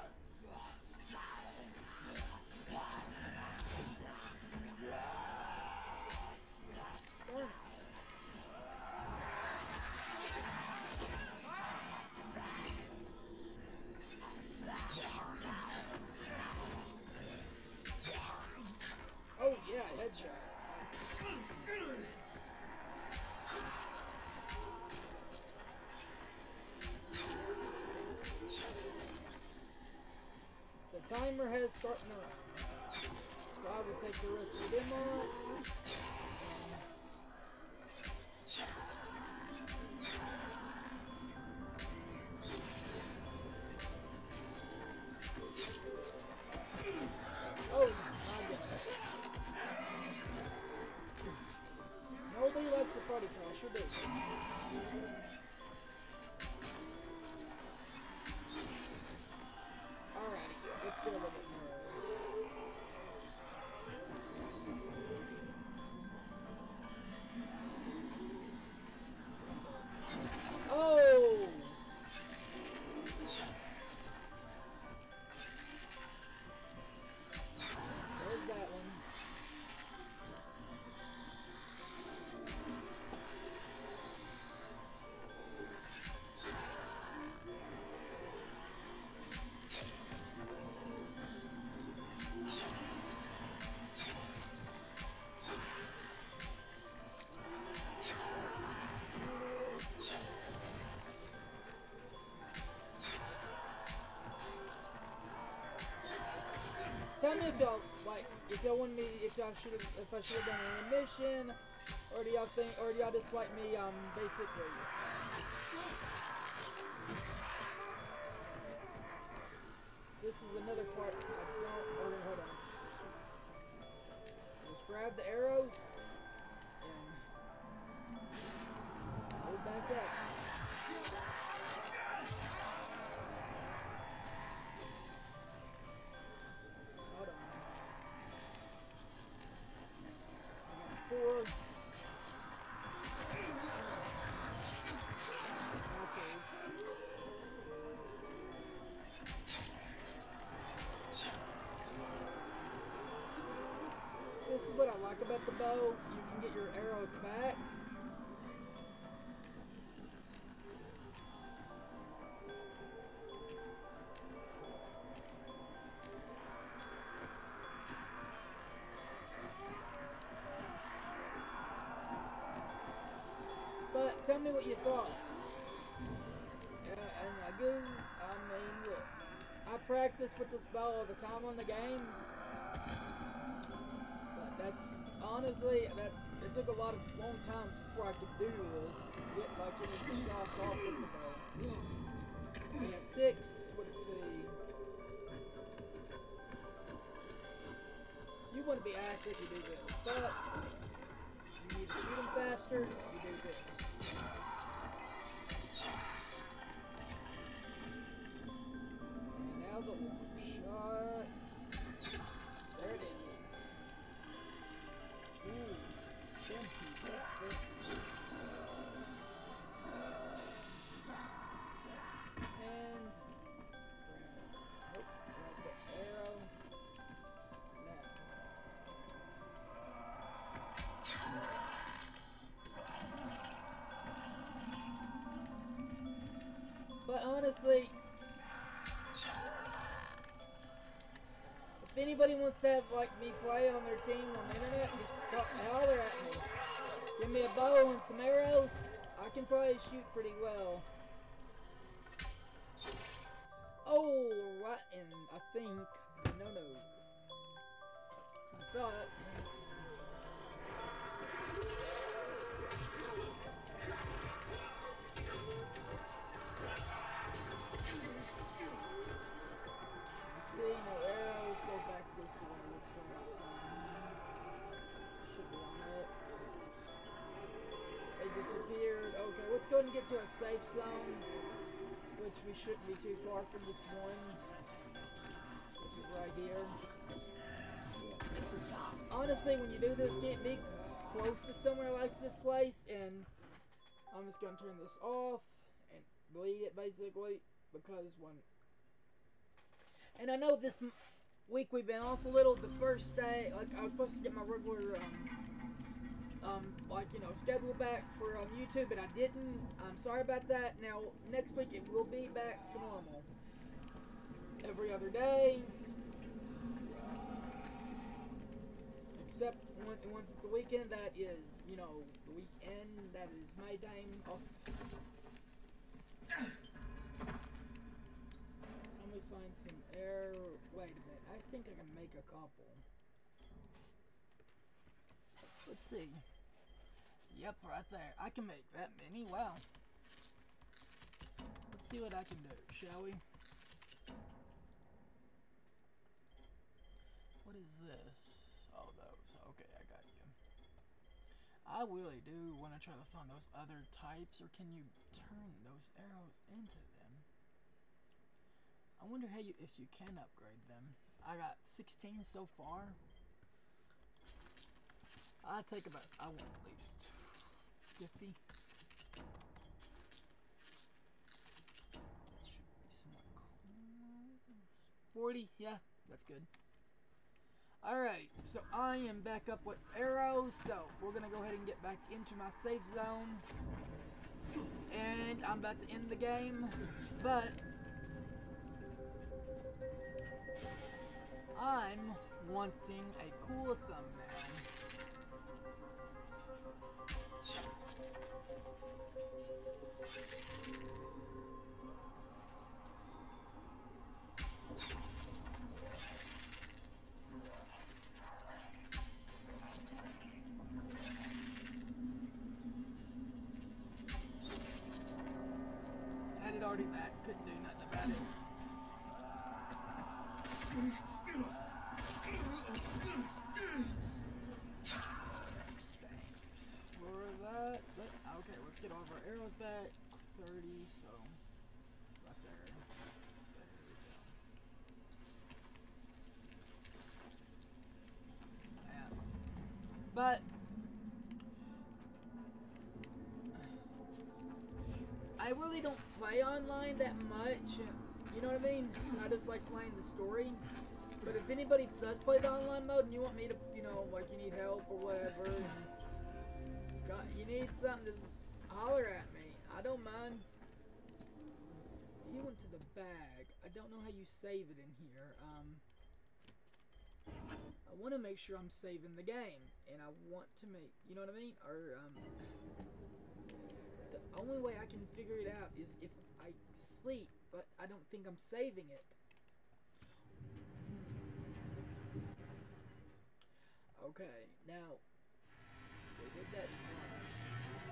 Darn it. Oh yeah, headshot. The timer has started to run, so I will take the rest of them off. Oh my goodness. Nobody likes a party crasher, do they? Alrighty, let's do a little bit more. tell me if y'all like if y'all want me if y'all should have if I should have done an mission, or do y'all think or do y'all just like me um basically. This is another part I don't. Oh wait, hold on. Let's grab the arrows and hold back up. Hold on. I got four. Now two. This is what I like about the bow. You can get your arrows back. But tell me what you thought. Yeah, and I go, I mean, look, I practice with this bow all the time on the game. That's honestly, that's it took a lot of long time before I could do this. Get like any of the shots off with the bow. We have six. Let's see. You want to be accurate, you do this, but you need to shoot them faster. You do this. And now the long shot. There it is. Ooh, thank you, thank you. And grab, nope, grab the arrow. Now. But honestly, if anybody wants to have like me play on their team on the internet, just talk, holler at me. Give me a bow and some arrows. I can probably shoot pretty well. Oh, right, and I think no, no. I thought. See, no arrows, go back this way. Let's go have some. Should be on it. They disappeared. Okay, let's go ahead and get to a safe zone, which we shouldn't be too far from this one, which is right here. Honestly, when you do this, get big close to somewhere like this place, and I'm just going to turn this off and delete it basically, because when and I know this week we've been off a little. The first day, like I was supposed to get my regular, um, um, like you know, schedule back for um, YouTube, but I didn't. I'm sorry about that. Now next week it will be back to normal. Every other day, except when, once it's the weekend. That is, you know, the weekend. That is my time off. Let me find some air. Wait a minute. I think I can make a couple. Let's see. Yep, right there. I can make that many. Wow. Let's see what I can do, shall we? What is this? Oh, those. Okay, I got you. I really do want to try to find those other types, or can you turn those arrows into them? I wonder how you if you can upgrade them. I got sixteen so far. I take about I want at least fifty. That should be somewhat close. forty, yeah, that's good. Alright, so I am back up with arrows, so we're gonna go ahead and get back into my safe zone. And I'm about to end the game, but I'm wanting a cool thumbnail. bat. Couldn't do nothing about it. Thanks for that. But, okay, let's get all of our arrows back. thirty, so right there. There we go. Yeah. But I really don't play online that much. You know what I mean? I just like playing the story. But if anybody does play the online mode and you want me to, you know, like you need help or whatever, and got, you need something, just holler at me. I don't mind. He went to the bag. I don't know how you save it in here. Um, I want to make sure I'm saving the game, and I want to make, you know what I mean? Or um, the only way I can figure it out is if I sleep, but I don't think I'm saving it. Okay, now we did that twice.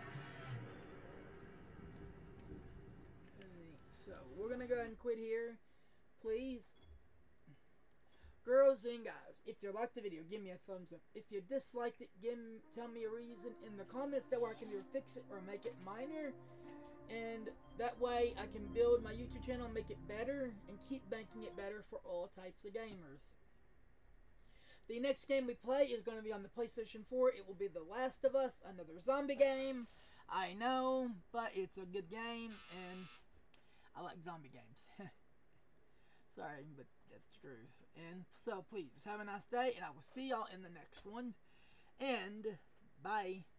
Okay, so we're gonna go ahead and quit here. Please, girls and guys, if you liked the video, give me a thumbs up. If you disliked it, give me, tell me a reason in the comments. That way I can either fix it or make it minor, and that way I can build my YouTube channel, make it better, and keep making it better for all types of gamers. The next game we play is going to be on the PlayStation four. It will be The Last of Us, another zombie game. I know, but it's a good game, and I like zombie games. Sorry, but that's the truth. And so, please, have a nice day, and I will see y'all in the next one. And, bye.